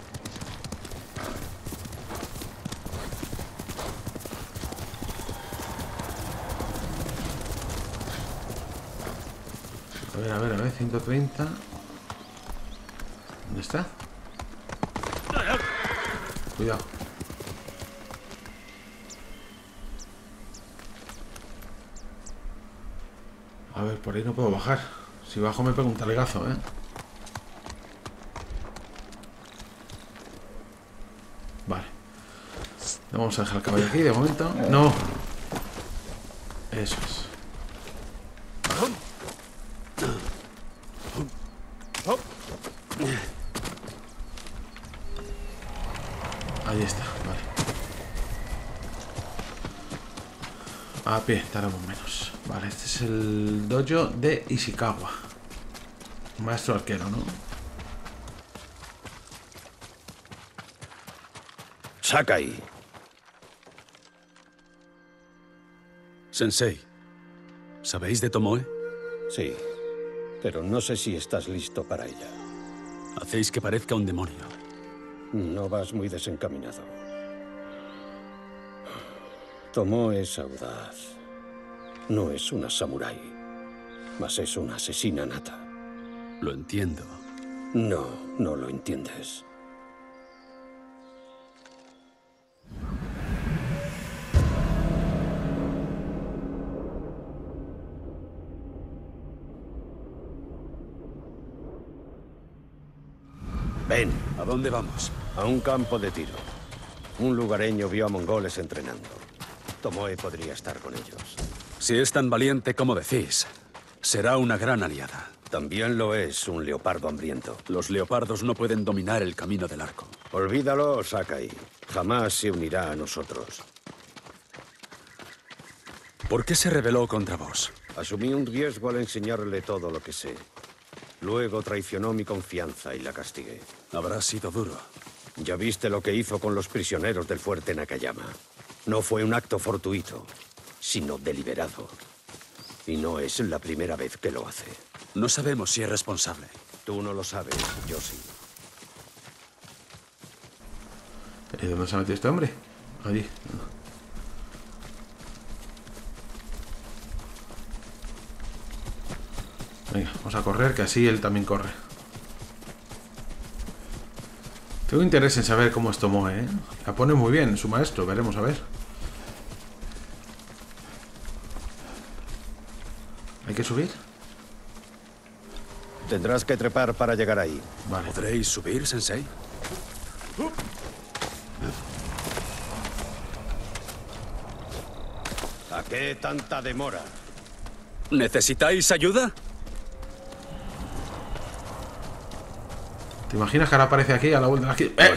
Speaker 1: A ver, a ver, a ver, ciento treinta. ¿Dónde está? Cuidado. A ver, por ahí no puedo bajar. Si bajo me pego un talegazo, ¿eh? Vale. No vamos a dejar el caballo aquí de momento. No. Eso es. Ahí está, vale. A pie, tardamos menos. Vale, este es el dojo de Ishikawa. Maestro arquero, ¿no?
Speaker 9: Sakai.
Speaker 2: Sensei, ¿sabéis de Tomoe?
Speaker 9: Sí, pero no sé si estás listo para ella.
Speaker 2: Hacéis que parezca un demonio.
Speaker 9: No vas muy desencaminado. Tomoe es audaz. No es una samurái, mas es una asesina nata.
Speaker 2: Lo entiendo.
Speaker 9: No, no lo entiendes. Ven.
Speaker 2: ¿A dónde vamos?
Speaker 9: A un campo de tiro. Un lugareño vio a mongoles entrenando. Tomoe podría estar con ellos.
Speaker 2: Si es tan valiente como decís, será una gran aliada.
Speaker 9: También lo es un leopardo hambriento.
Speaker 2: Los leopardos no pueden dominar el camino del arco.
Speaker 9: Olvídalo, Sakai. Jamás se unirá a nosotros.
Speaker 2: ¿Por qué se rebeló contra vos?
Speaker 9: Asumí un riesgo al enseñarle todo lo que sé. Luego traicionó mi confianza y la castigué.
Speaker 2: Habrá sido duro.
Speaker 9: Ya viste lo que hizo con los prisioneros del fuerte Nakayama. No fue un acto fortuito, sino deliberado. Y no es la primera vez que lo hace.
Speaker 2: No sabemos si es responsable.
Speaker 9: Tú no lo sabes, yo sí.
Speaker 1: ¿Y dónde se ha metido este hombre? Allí. Venga, vamos a correr, que así él también corre. Tengo interés en saber cómo es Tomoe, ¿eh? La pone muy bien, su maestro, veremos a ver. ¿Hay que subir?
Speaker 9: Tendrás que trepar para llegar ahí.
Speaker 1: Vale.
Speaker 2: ¿Podréis subir, Sensei?
Speaker 9: qué tanta demora?
Speaker 2: ¿Necesitáis ayuda?
Speaker 1: ¿Te imaginas que ahora aparece aquí a la vuelta de aquí? ¡Eh!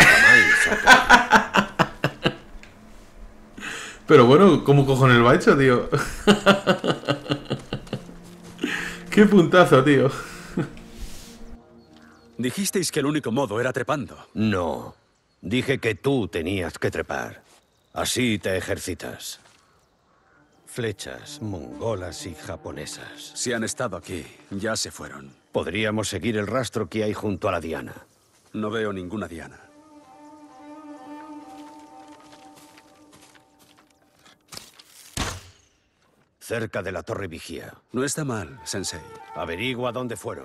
Speaker 1: Pero bueno, ¿cómo cojones lo ha hecho, tío? ¡Qué puntazo, tío!
Speaker 2: Dijisteis que el único modo era trepando.
Speaker 9: No. Dije que tú tenías que trepar. Así te ejercitas. Flechas mongolas y japonesas.
Speaker 2: Si han estado aquí, ya se fueron.
Speaker 9: Podríamos seguir el rastro que hay junto a la diana.
Speaker 2: No veo ninguna diana.
Speaker 9: Cerca de la torre vigía.
Speaker 2: No está mal, Sensei.
Speaker 9: Averigua dónde fueron.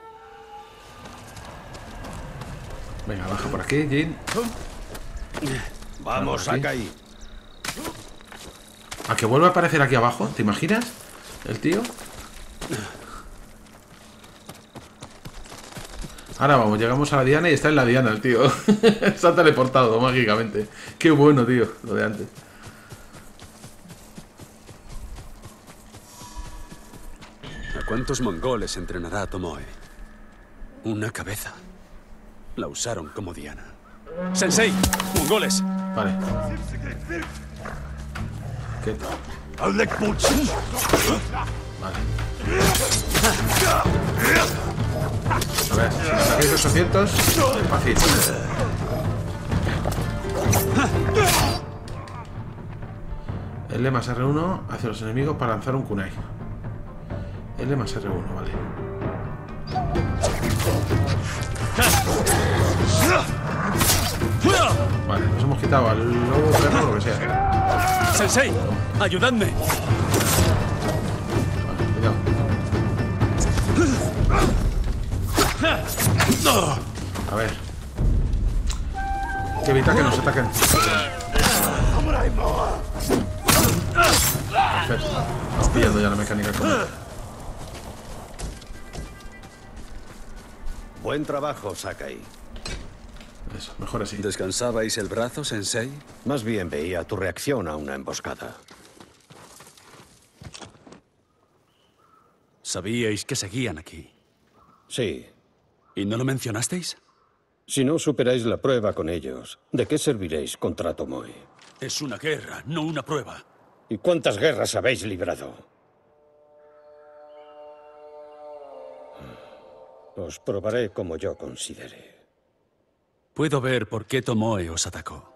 Speaker 1: Venga, baja por aquí, Jin.
Speaker 9: Vamos, Sakai.
Speaker 1: A que vuelva a aparecer aquí abajo, ¿te imaginas? El tío. Ahora vamos, llegamos a la diana y está en la diana el tío. Se ha teleportado mágicamente. Qué bueno, tío, lo de antes.
Speaker 2: ¿A cuántos mongoles entrenará Tomoe? Una cabeza. La usaron como diana. ¡Sensei! ¡Mongoles!
Speaker 1: Vale. ¿Qué? Vale. A ver, si me sacáis ochocientos, fácil. L más R uno hacia los enemigos para lanzar un kunai. L más R uno, vale. Vale, nos hemos quitado al lobo perro o lo que sea.
Speaker 2: ¡Sensei! ¡Ayudadme!
Speaker 1: Vale, cuidado. A ver. Hay que evitar que nos ataquen. Perfecto. Estamos pillando ya la mecánica completa.
Speaker 9: Buen trabajo, Sakai.
Speaker 1: Eso, mejor así.
Speaker 2: ¿Descansabais el brazo, Sensei?
Speaker 9: Más bien veía tu reacción a una emboscada.
Speaker 2: Sabíais que seguían aquí.
Speaker 9: Sí.
Speaker 2: ¿Y no lo mencionasteis?
Speaker 9: Si no superáis la prueba con ellos, ¿de qué serviréis contra Tomoe?
Speaker 2: Es una guerra, no una prueba.
Speaker 9: ¿Y cuántas guerras habéis librado? Os probaré como yo considere.
Speaker 2: Puedo ver por qué Tomoe os atacó.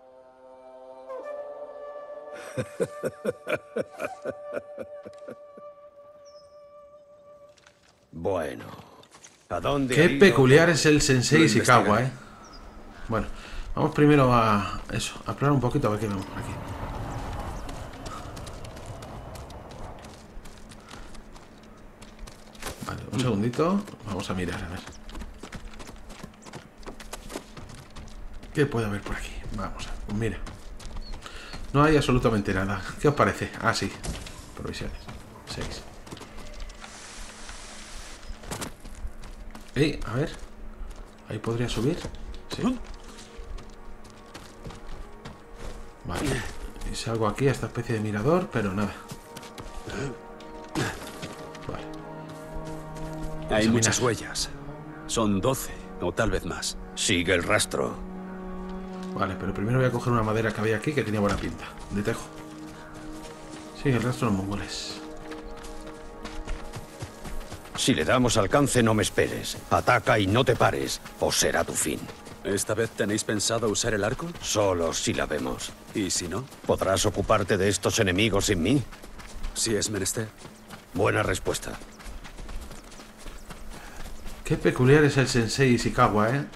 Speaker 9: Bueno, ¿a dónde
Speaker 1: Qué
Speaker 9: ha ido?
Speaker 1: peculiar es el Sensei
Speaker 2: Lo
Speaker 1: Ishikawa,
Speaker 2: investigaré.
Speaker 1: eh. Bueno, vamos primero a eso, a explorar un poquito a ver qué vemos por aquí. Vale, un segundito. Vamos a mirar, a ver. ¿Qué puede haber por aquí? Vamos a ver, pues mira. No hay absolutamente nada. ¿Qué os parece? Ah, sí. Provisiones. seis. Ey, a ver. Ahí podría subir. Sí. Vale. Y salgo aquí a esta especie de mirador, pero nada. Vale.
Speaker 2: Hay
Speaker 1: Examinar.
Speaker 2: muchas huellas. Son doce, o tal vez más.
Speaker 9: Sigue el rastro.
Speaker 1: Vale, pero primero voy a coger una madera que había aquí que tenía buena pinta. De tejo. Sigue el rastro de los mongoles.
Speaker 9: Si le damos alcance, no me esperes. Ataca y no te pares, o será tu fin.
Speaker 2: ¿Esta vez tenéis pensado usar el arco?
Speaker 9: Solo si la vemos.
Speaker 2: ¿Y si no?
Speaker 9: ¿Podrás ocuparte de estos enemigos sin mí?
Speaker 2: Si es menester.
Speaker 9: Buena respuesta.
Speaker 1: Qué peculiar es el Sensei Ishikawa, ¿eh?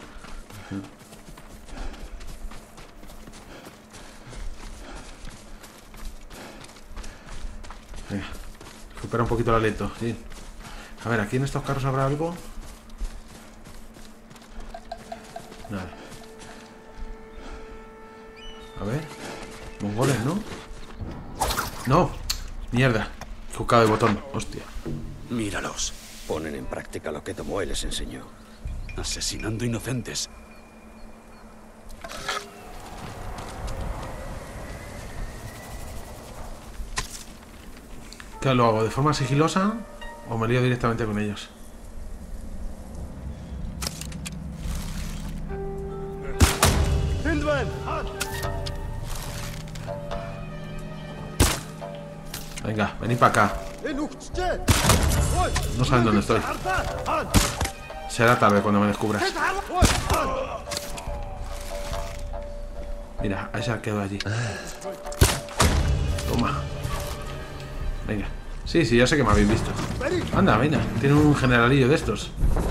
Speaker 1: Venga, recupera un poquito el aliento, sí. A ver, ¿aquí en estos carros habrá algo? Nada. A ver. Mongoles, ¿no? ¡No! ¡Mierda! He jugado de botón, hostia.
Speaker 2: Míralos.
Speaker 9: Ponen en práctica lo que Tomoe les enseñó.
Speaker 2: Asesinando inocentes.
Speaker 1: ¿Qué lo hago? ¿De forma sigilosa o me lío directamente con ellos? Venga, venid para acá. No saben dónde estoy. Será tarde cuando me descubras. Mira, ahí se ha quedado allí. Toma. Venga. Sí, sí, ya sé que me habéis visto. Anda, venga. Tiene un generalillo de estos.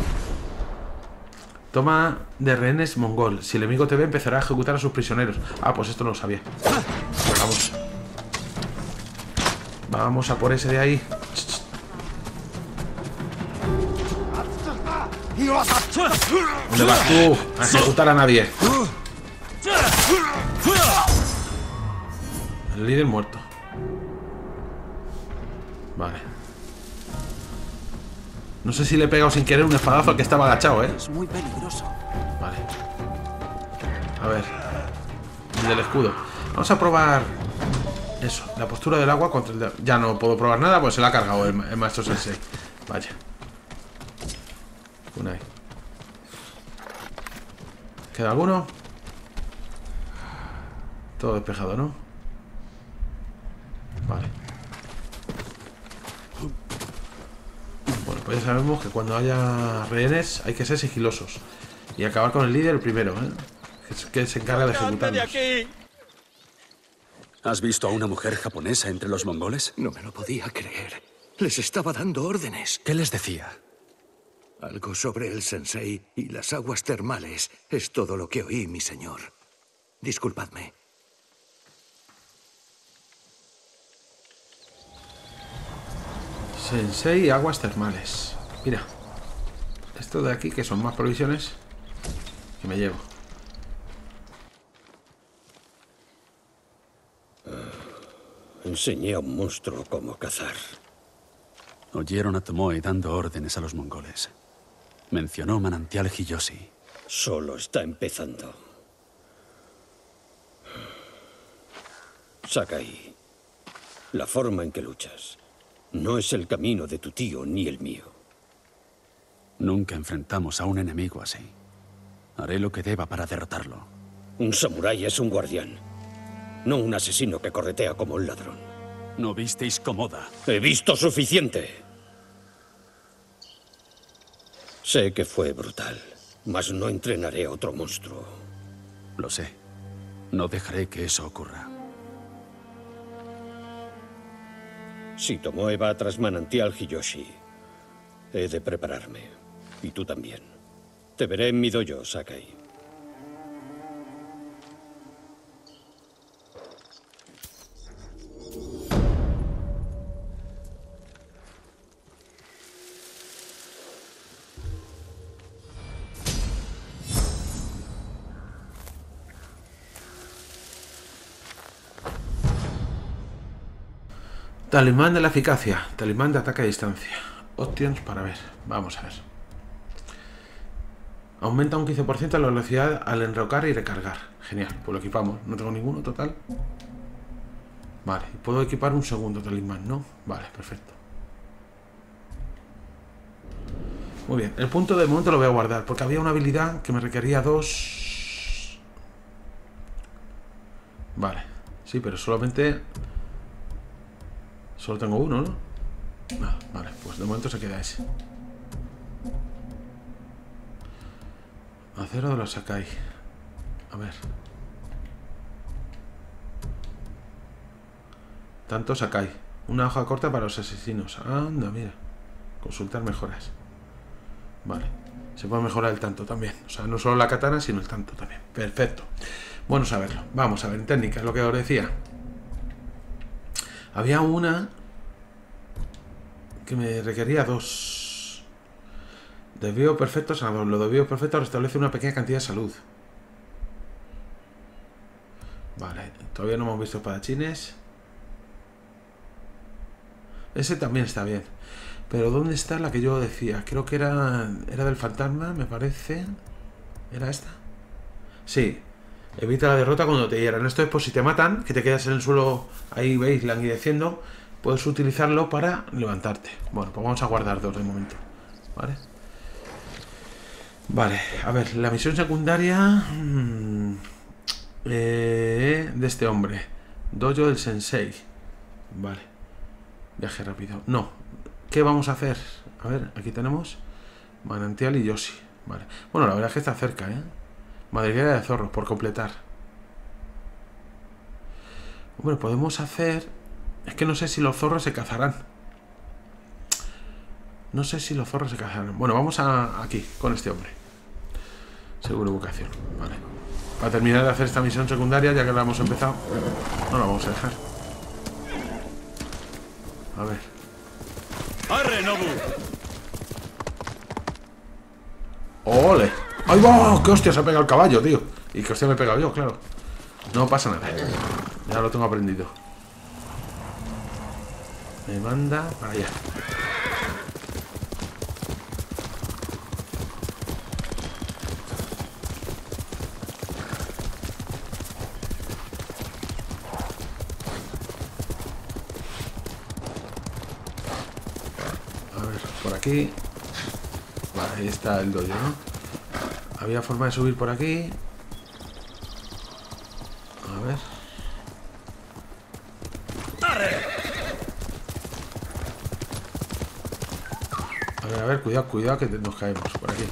Speaker 1: Toma de rehenes mongol. Si el enemigo te ve, empezará a ejecutar a sus prisioneros. Ah, pues esto no lo sabía. Vamos. Vamos a por ese de ahí. ¿Dónde vas tú? A ejecutar a nadie. El líder muerto. Vale. No sé si le he pegado sin querer un espadazo al que estaba agachado, ¿eh?
Speaker 5: Es muy peligroso.
Speaker 1: Vale. A ver. El del escudo. Vamos a probar... Eso, la postura del agua contra el de... Ya no puedo probar nada, pues se la ha cargado el, el maestro Sensei. Vaya. Una ahí. ¿Queda alguno? Todo despejado, ¿no? Vale. Bueno, pues ya sabemos que cuando haya rehenes hay que ser sigilosos. Y acabar con el líder primero, ¿eh? Que, que se encarga de ejecutarlos.
Speaker 2: ¿Has visto a una mujer japonesa entre los mongoles?
Speaker 4: No me lo podía creer. Les estaba dando órdenes.
Speaker 2: ¿Qué les decía?
Speaker 4: Algo sobre el sensei y las aguas termales. Es todo lo que oí, mi señor. Disculpadme.
Speaker 1: Sensei y aguas termales. Mira. Esto de aquí, que son más provisiones, que me llevo.
Speaker 9: Enseñé a un monstruo cómo cazar.
Speaker 2: Oyeron a Tomoe dando órdenes a los mongoles. Mencionó manantial Hiyoshi.
Speaker 9: Solo está empezando. Sakai, la forma en que luchas no es el camino de tu tío ni el mío.
Speaker 2: Nunca enfrentamos a un enemigo así. Haré lo que deba para derrotarlo.
Speaker 9: Un samurái es un guardián, no un asesino que corretea como un ladrón.
Speaker 2: ¿No visteis Komoda?
Speaker 9: He visto suficiente. Sé que fue brutal, mas no entrenaré a otro monstruo.
Speaker 2: Lo sé. No dejaré que eso ocurra.
Speaker 9: Si Tomoe va tras manantial Hiyoshi, he de prepararme. Y tú también. Te veré en mi dojo, Sakai.
Speaker 1: Talismán de la eficacia. Talismán de ataque a distancia. Options para ver. Vamos a ver. Aumenta un quince por ciento la velocidad al enrocar y recargar. Genial. Pues lo equipamos. No tengo ninguno total. Vale. Puedo equipar un segundo talismán, ¿no? Vale, perfecto. Muy bien. El punto de momento lo voy a guardar. Porque había una habilidad que me requería dos... Vale. Sí, pero solamente... Solo tengo uno, ¿no? Ah, vale, pues de momento se queda ese. Acero de los Sakai. A ver. Tanto Sakai. Una hoja corta para los asesinos. Anda, mira. Consultar mejoras. Vale. Se puede mejorar el tanto también. O sea, no solo la katana, sino el tanto también. Perfecto. Bueno saberlo. Vamos a ver en técnica, lo que os decía. Había una que me requería dos. Desvío perfecto sanador. Lo desvío perfecto restablece una pequeña cantidad de salud. Vale, todavía no hemos visto espadachines. Ese también está bien. Pero ¿dónde está la que yo decía? Creo que era era del fantasma, me parece. ¿Era esta? Sí. Evita la derrota cuando te hieran. Esto es por si te matan, que te quedas en el suelo ahí, veis, languideciendo. puedes utilizarlo para levantarte. Bueno, pues vamos a guardar dos de momento. Vale. Vale, a ver, la misión secundaria mmm, eh, de este hombre. Dojo del Sensei. Vale. Viaje rápido. No. ¿Qué vamos a hacer? A ver, aquí tenemos Manantial y Yoshi. Vale. Bueno, la verdad es que está cerca, ¿eh? Madriguera de zorros, por completar. Hombre, podemos hacer... Es que no sé si los zorros se cazarán. No sé si los zorros se cazarán. Bueno, vamos a aquí, con este hombre. Seguro vocación. Vale. Para terminar de hacer esta misión secundaria, ya que la hemos empezado, no la vamos a dejar. A ver.
Speaker 2: ¡Arre, Nobu!
Speaker 1: ¡Ole! ¡Ay, va! ¡Qué hostia se ha pegado el caballo, tío! Y que hostia me he pegado yo, claro. No pasa nada. Ya lo tengo aprendido. Me manda para allá. A ver, por aquí. Vale, ahí está el dojo, ¿no? Había forma de subir por aquí. A ver. A ver, a ver, cuidado, cuidado que nos caemos por aquí.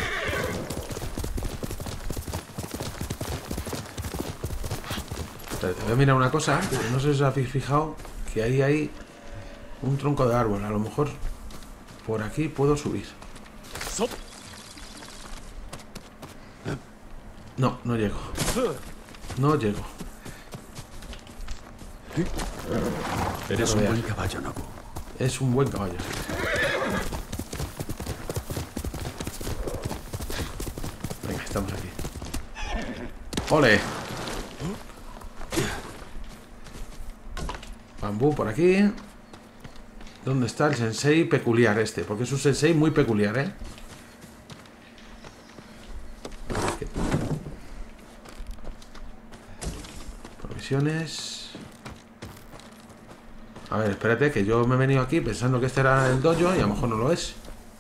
Speaker 1: Espera, te voy a mirar una cosa. No sé si os habéis fijado que ahí hay un tronco de árbol. A lo mejor por aquí puedo subir. No, no llego. No llego.
Speaker 2: Eres un buen caballo, Nobu.
Speaker 1: Es un buen caballo. Venga, estamos aquí. ¡Ole! Bambú por aquí. ¿Dónde está el sensei peculiar este? Porque es un sensei muy peculiar, ¿eh? Provisiones. A ver, espérate, que yo me he venido aquí pensando que este era el dojo y a lo mejor no lo es.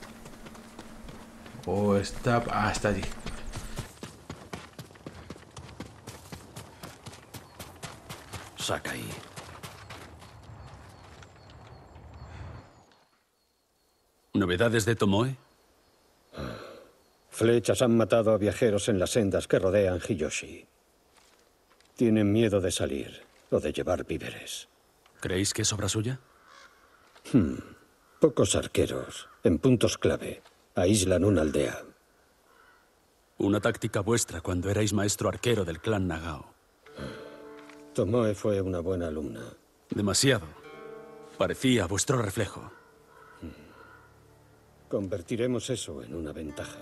Speaker 1: O está... Ah, está allí.
Speaker 9: Sakai.
Speaker 2: ¿Novedades de Tomoe?
Speaker 9: Flechas han matado a viajeros en las sendas que rodean Hiyoshi. Tienen miedo de salir o de llevar víveres.
Speaker 2: ¿Creéis que es obra suya?
Speaker 9: Hmm. Pocos arqueros, en puntos clave, aíslan una aldea.
Speaker 2: Una táctica vuestra cuando erais maestro arquero del clan Nagao.
Speaker 9: Tomoe fue una buena alumna.
Speaker 2: Demasiado. Parecía vuestro reflejo.
Speaker 9: Convertiremos eso en una ventaja.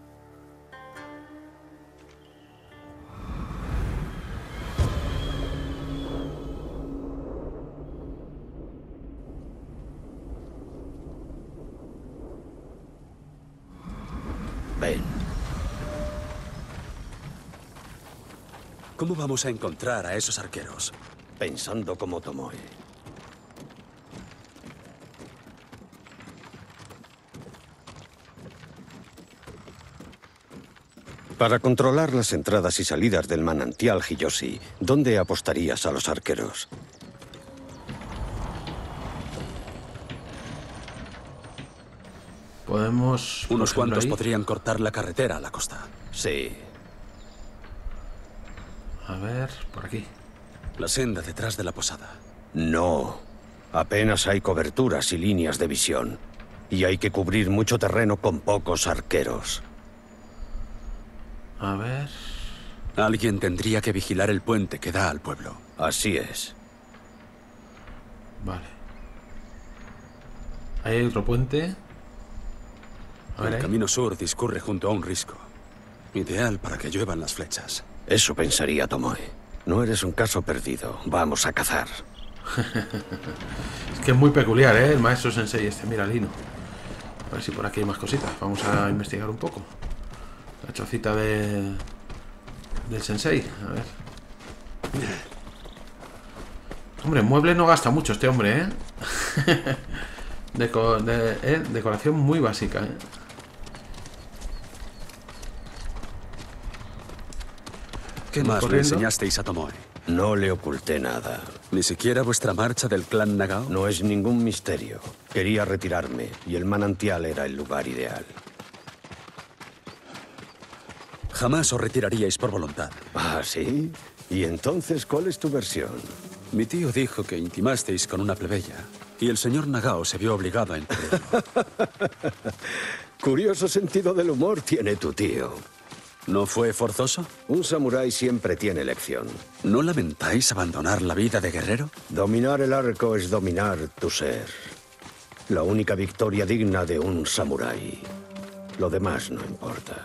Speaker 2: Ven. ¿Cómo vamos a encontrar a esos arqueros?
Speaker 9: Pensando como Tomoe. Para controlar las entradas y salidas del manantial Hiyoshi, ¿dónde apostarías a los arqueros?
Speaker 1: Podemos...
Speaker 2: Unos cuantos
Speaker 1: ahí.
Speaker 2: podrían cortar la carretera a la costa.
Speaker 9: Sí.
Speaker 1: A ver, por aquí.
Speaker 2: La senda detrás de la posada.
Speaker 9: No. Apenas hay coberturas y líneas de visión. Y hay que cubrir mucho terreno con pocos arqueros.
Speaker 1: A ver...
Speaker 2: Alguien tendría que vigilar el puente que da al pueblo.
Speaker 9: Así es.
Speaker 1: Vale. Ahí hay otro puente. A ver,
Speaker 2: El
Speaker 1: ahí.
Speaker 2: camino sur discurre junto a un risco. Ideal para que lluevan las flechas.
Speaker 9: Eso pensaría Tomoe. No eres un caso perdido. Vamos a cazar.
Speaker 1: Es que es muy peculiar, ¿eh? El maestro sensei este. Mira, Lino. A ver si por aquí hay más cositas. Vamos a investigar un poco. La chocita de... del sensei. A ver. Hombre, mueble no gasta mucho este hombre, ¿eh? Deco de, eh, decoración muy básica, ¿eh?
Speaker 2: ¿Qué más le enseñasteis a Tomoe?
Speaker 9: No le oculté nada.
Speaker 2: ¿Ni siquiera vuestra marcha del clan Nagao?
Speaker 9: No es ningún misterio. Quería retirarme y el manantial era el lugar ideal.
Speaker 2: Jamás os retiraríais por voluntad.
Speaker 9: ¿Ah, sí? ¿Y entonces cuál es tu versión?
Speaker 2: Mi tío dijo que intimasteis con una plebeya y el señor Nagao se vio obligado a impedirlo.
Speaker 9: Curioso sentido del humor tiene tu tío.
Speaker 2: ¿No fue forzoso?
Speaker 9: Un samurái siempre tiene elección.
Speaker 2: ¿No lamentáis abandonar la vida de guerrero?
Speaker 9: Dominar el arco es dominar tu ser. La única victoria digna de un samurái. Lo demás no importa.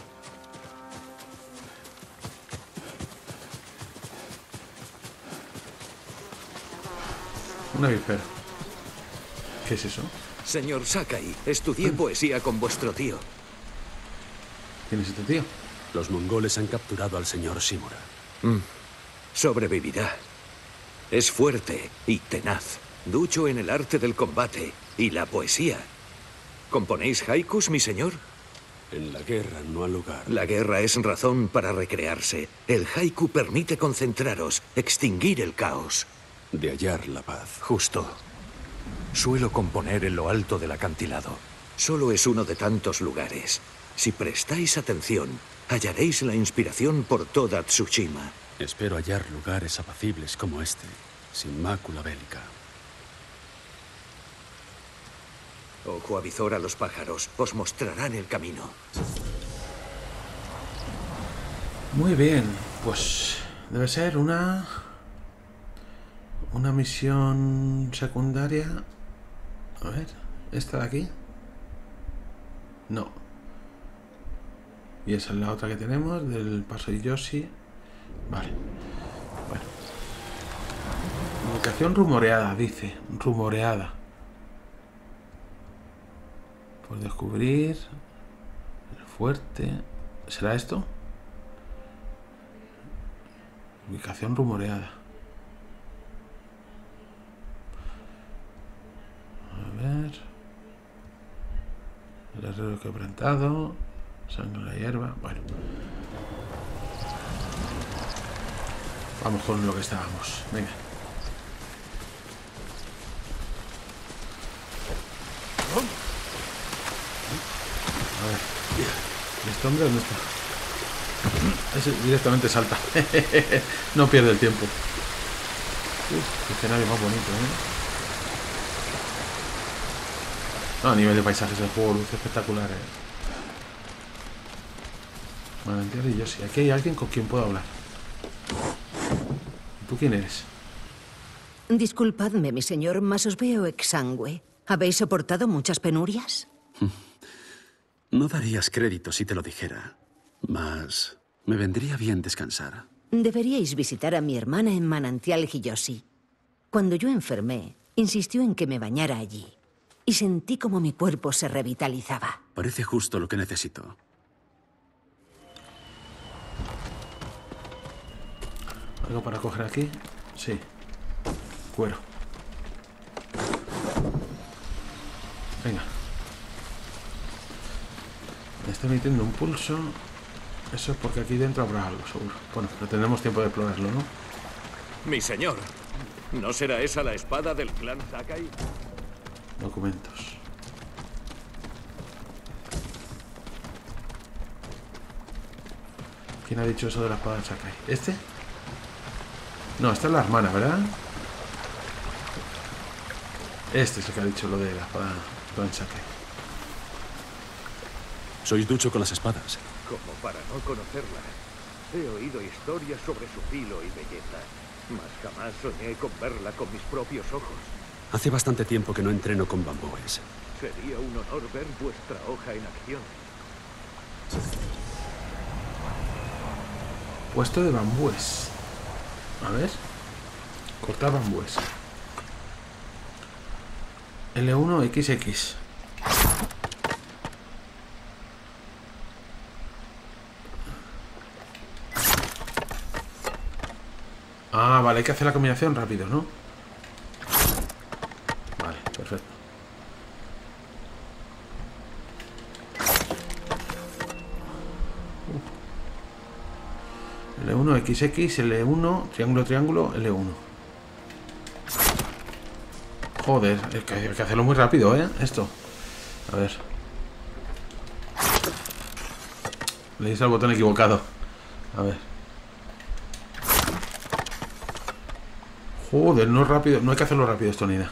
Speaker 1: Una víspera. ¿Qué es eso?
Speaker 4: Señor Sakai, estudié poesía con vuestro tío.
Speaker 1: ¿Quién es este tío?
Speaker 2: Los mongoles han capturado al señor Shimura.
Speaker 4: Mm. Sobrevivirá. Es fuerte y tenaz. Ducho en el arte del combate y la poesía. ¿Componéis haikus, mi señor?
Speaker 2: En la guerra no hay lugar.
Speaker 4: La guerra es razón para recrearse. El haiku permite concentraros, extinguir el caos.
Speaker 2: De hallar la paz.
Speaker 4: Justo.
Speaker 7: Suelo componer en lo alto del acantilado.
Speaker 4: Solo es uno de tantos lugares. Si prestáis atención, hallaréis la inspiración por toda Tsushima.
Speaker 2: Espero hallar lugares apacibles como este, sin mácula bélica.
Speaker 4: Ojo avizor a los pájaros, os mostrarán el camino.
Speaker 1: Muy bien, pues debe ser una... Una misión secundaria. A ver, ¿esta de aquí? No. Y esa es la otra que tenemos, del paso Hiyoshi. Vale. Bueno. Ubicación rumoreada, dice. Rumoreada. Por descubrir. El fuerte. ¿Será esto? Ubicación rumoreada. A ver. El herrero quebrantado. Sangre en la hierba. Bueno. Vamos con lo que estábamos. Venga. A ver. ¿Y este hombre dónde está? Ese directamente salta. No pierde el tiempo. Uf, qué escenario más bonito, ¿eh? No, a nivel de paisajes del juego luce espectacular, ¿eh? Manantial y yo sí. Aquí hay alguien con quien puedo hablar. ¿Tú quién eres?
Speaker 10: Disculpadme, mi señor, mas os veo exangüe. ¿Habéis soportado muchas penurias?
Speaker 2: No darías crédito si te lo dijera, mas me vendría bien descansar.
Speaker 10: Deberíais visitar a mi hermana en Manantial Hiyoshi. Cuando yo enfermé, insistió en que me bañara allí. Y sentí como mi cuerpo se revitalizaba.
Speaker 2: Parece justo lo que necesito.
Speaker 1: ¿Algo para coger aquí? Sí. Cuero. Venga. Me está emitiendo un pulso. Eso es porque aquí dentro habrá algo, seguro. Bueno, pero tendremos tiempo de explorarlo, ¿no?
Speaker 4: Mi señor, ¿no será esa la espada del clan Sakai?
Speaker 1: Documentos. ¿Quién ha dicho eso de la espada de Sakai? ¿Este? No, esta es la hermana, ¿verdad? Este es el que ha dicho lo de la espada de Sakai.
Speaker 2: Sois ducho con las espadas.
Speaker 4: Como para no conocerla. He oído historias sobre su filo y belleza, mas jamás soñé con verla con mis propios ojos.
Speaker 2: Hace bastante tiempo que no entreno con bambúes.
Speaker 4: Sería un honor ver vuestra hoja en acción.
Speaker 1: Puesto de bambúes. A ver. Cortar bambúes. L uno equis equis. Ah, vale, hay que hacer la combinación rápido, ¿no? Vale. L uno, equis equis, L uno, triángulo, triángulo, L uno. Joder, hay que, hay que hacerlo muy rápido, ¿eh? Esto. A ver. Le hice al botón equivocado. A ver. Joder, no es rápido. No hay que hacerlo rápido esto, ni nada.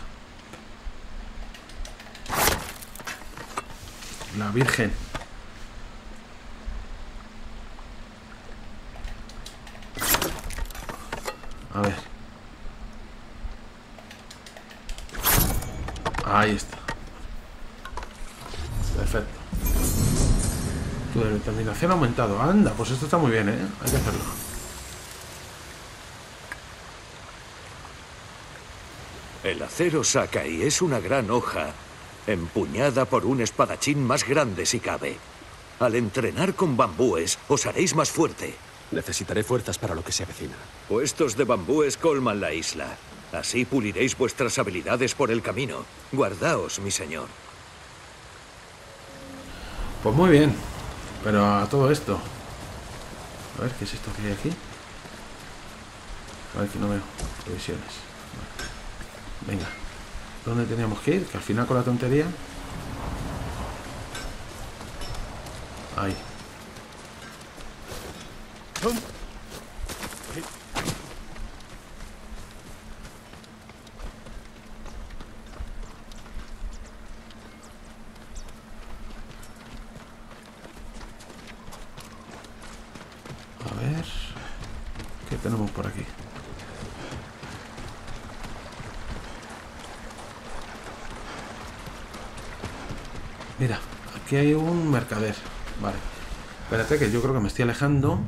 Speaker 1: La Virgen. A ver. Ahí está. Perfecto. Tu determinación ha aumentado. Anda, pues esto está muy bien, ¿eh? Hay que hacerlo.
Speaker 4: El acero Sakai es una gran hoja, empuñada por un espadachín más grande si cabe. Al entrenar con bambúes, os haréis más fuerte.
Speaker 2: Necesitaré fuerzas para lo que se avecina.
Speaker 4: Puestos de bambúes colman la isla. Así puliréis vuestras habilidades por el camino. Guardaos, mi señor.
Speaker 1: Pues muy bien. Pero a todo esto. A ver, ¿qué es esto que hay aquí? A ver, que no veo. Provisiones. Vale. Venga. ¿Dónde teníamos que ir? Que al final con la tontería... Ahí. A ver... ¿Qué tenemos por aquí? Mira, aquí hay un mercader. Vale. Espérate, que yo creo que me estoy alejando.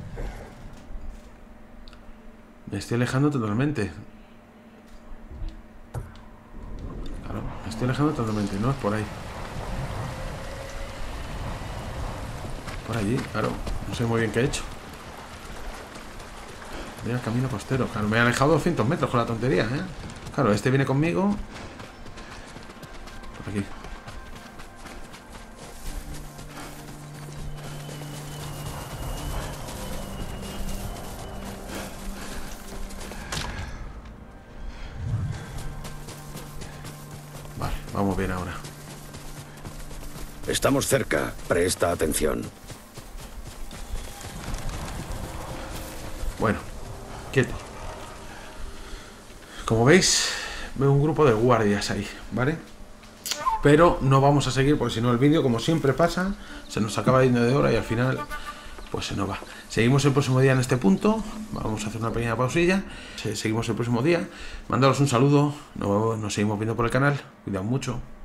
Speaker 1: Me estoy alejando totalmente. Claro, me estoy alejando totalmente. No es por ahí. Por allí, claro. No sé muy bien qué he hecho. Mira, camino costero. Claro, me he alejado doscientos metros con la tontería, ¿eh? Claro, este viene conmigo. Por aquí. Vale, vamos bien ahora.
Speaker 9: Estamos cerca. Presta atención.
Speaker 1: Bueno, quieto. Como veis, veo un grupo de guardias ahí, ¿vale? Pero no vamos a seguir porque si no el vídeo, como siempre pasa, se nos acaba yendo de hora y al final pues se nos va. Seguimos el próximo día en este punto. Vamos a hacer una pequeña pausilla. Seguimos el próximo día. Mandaros un saludo. Nos, nos seguimos viendo por el canal. Cuidado mucho.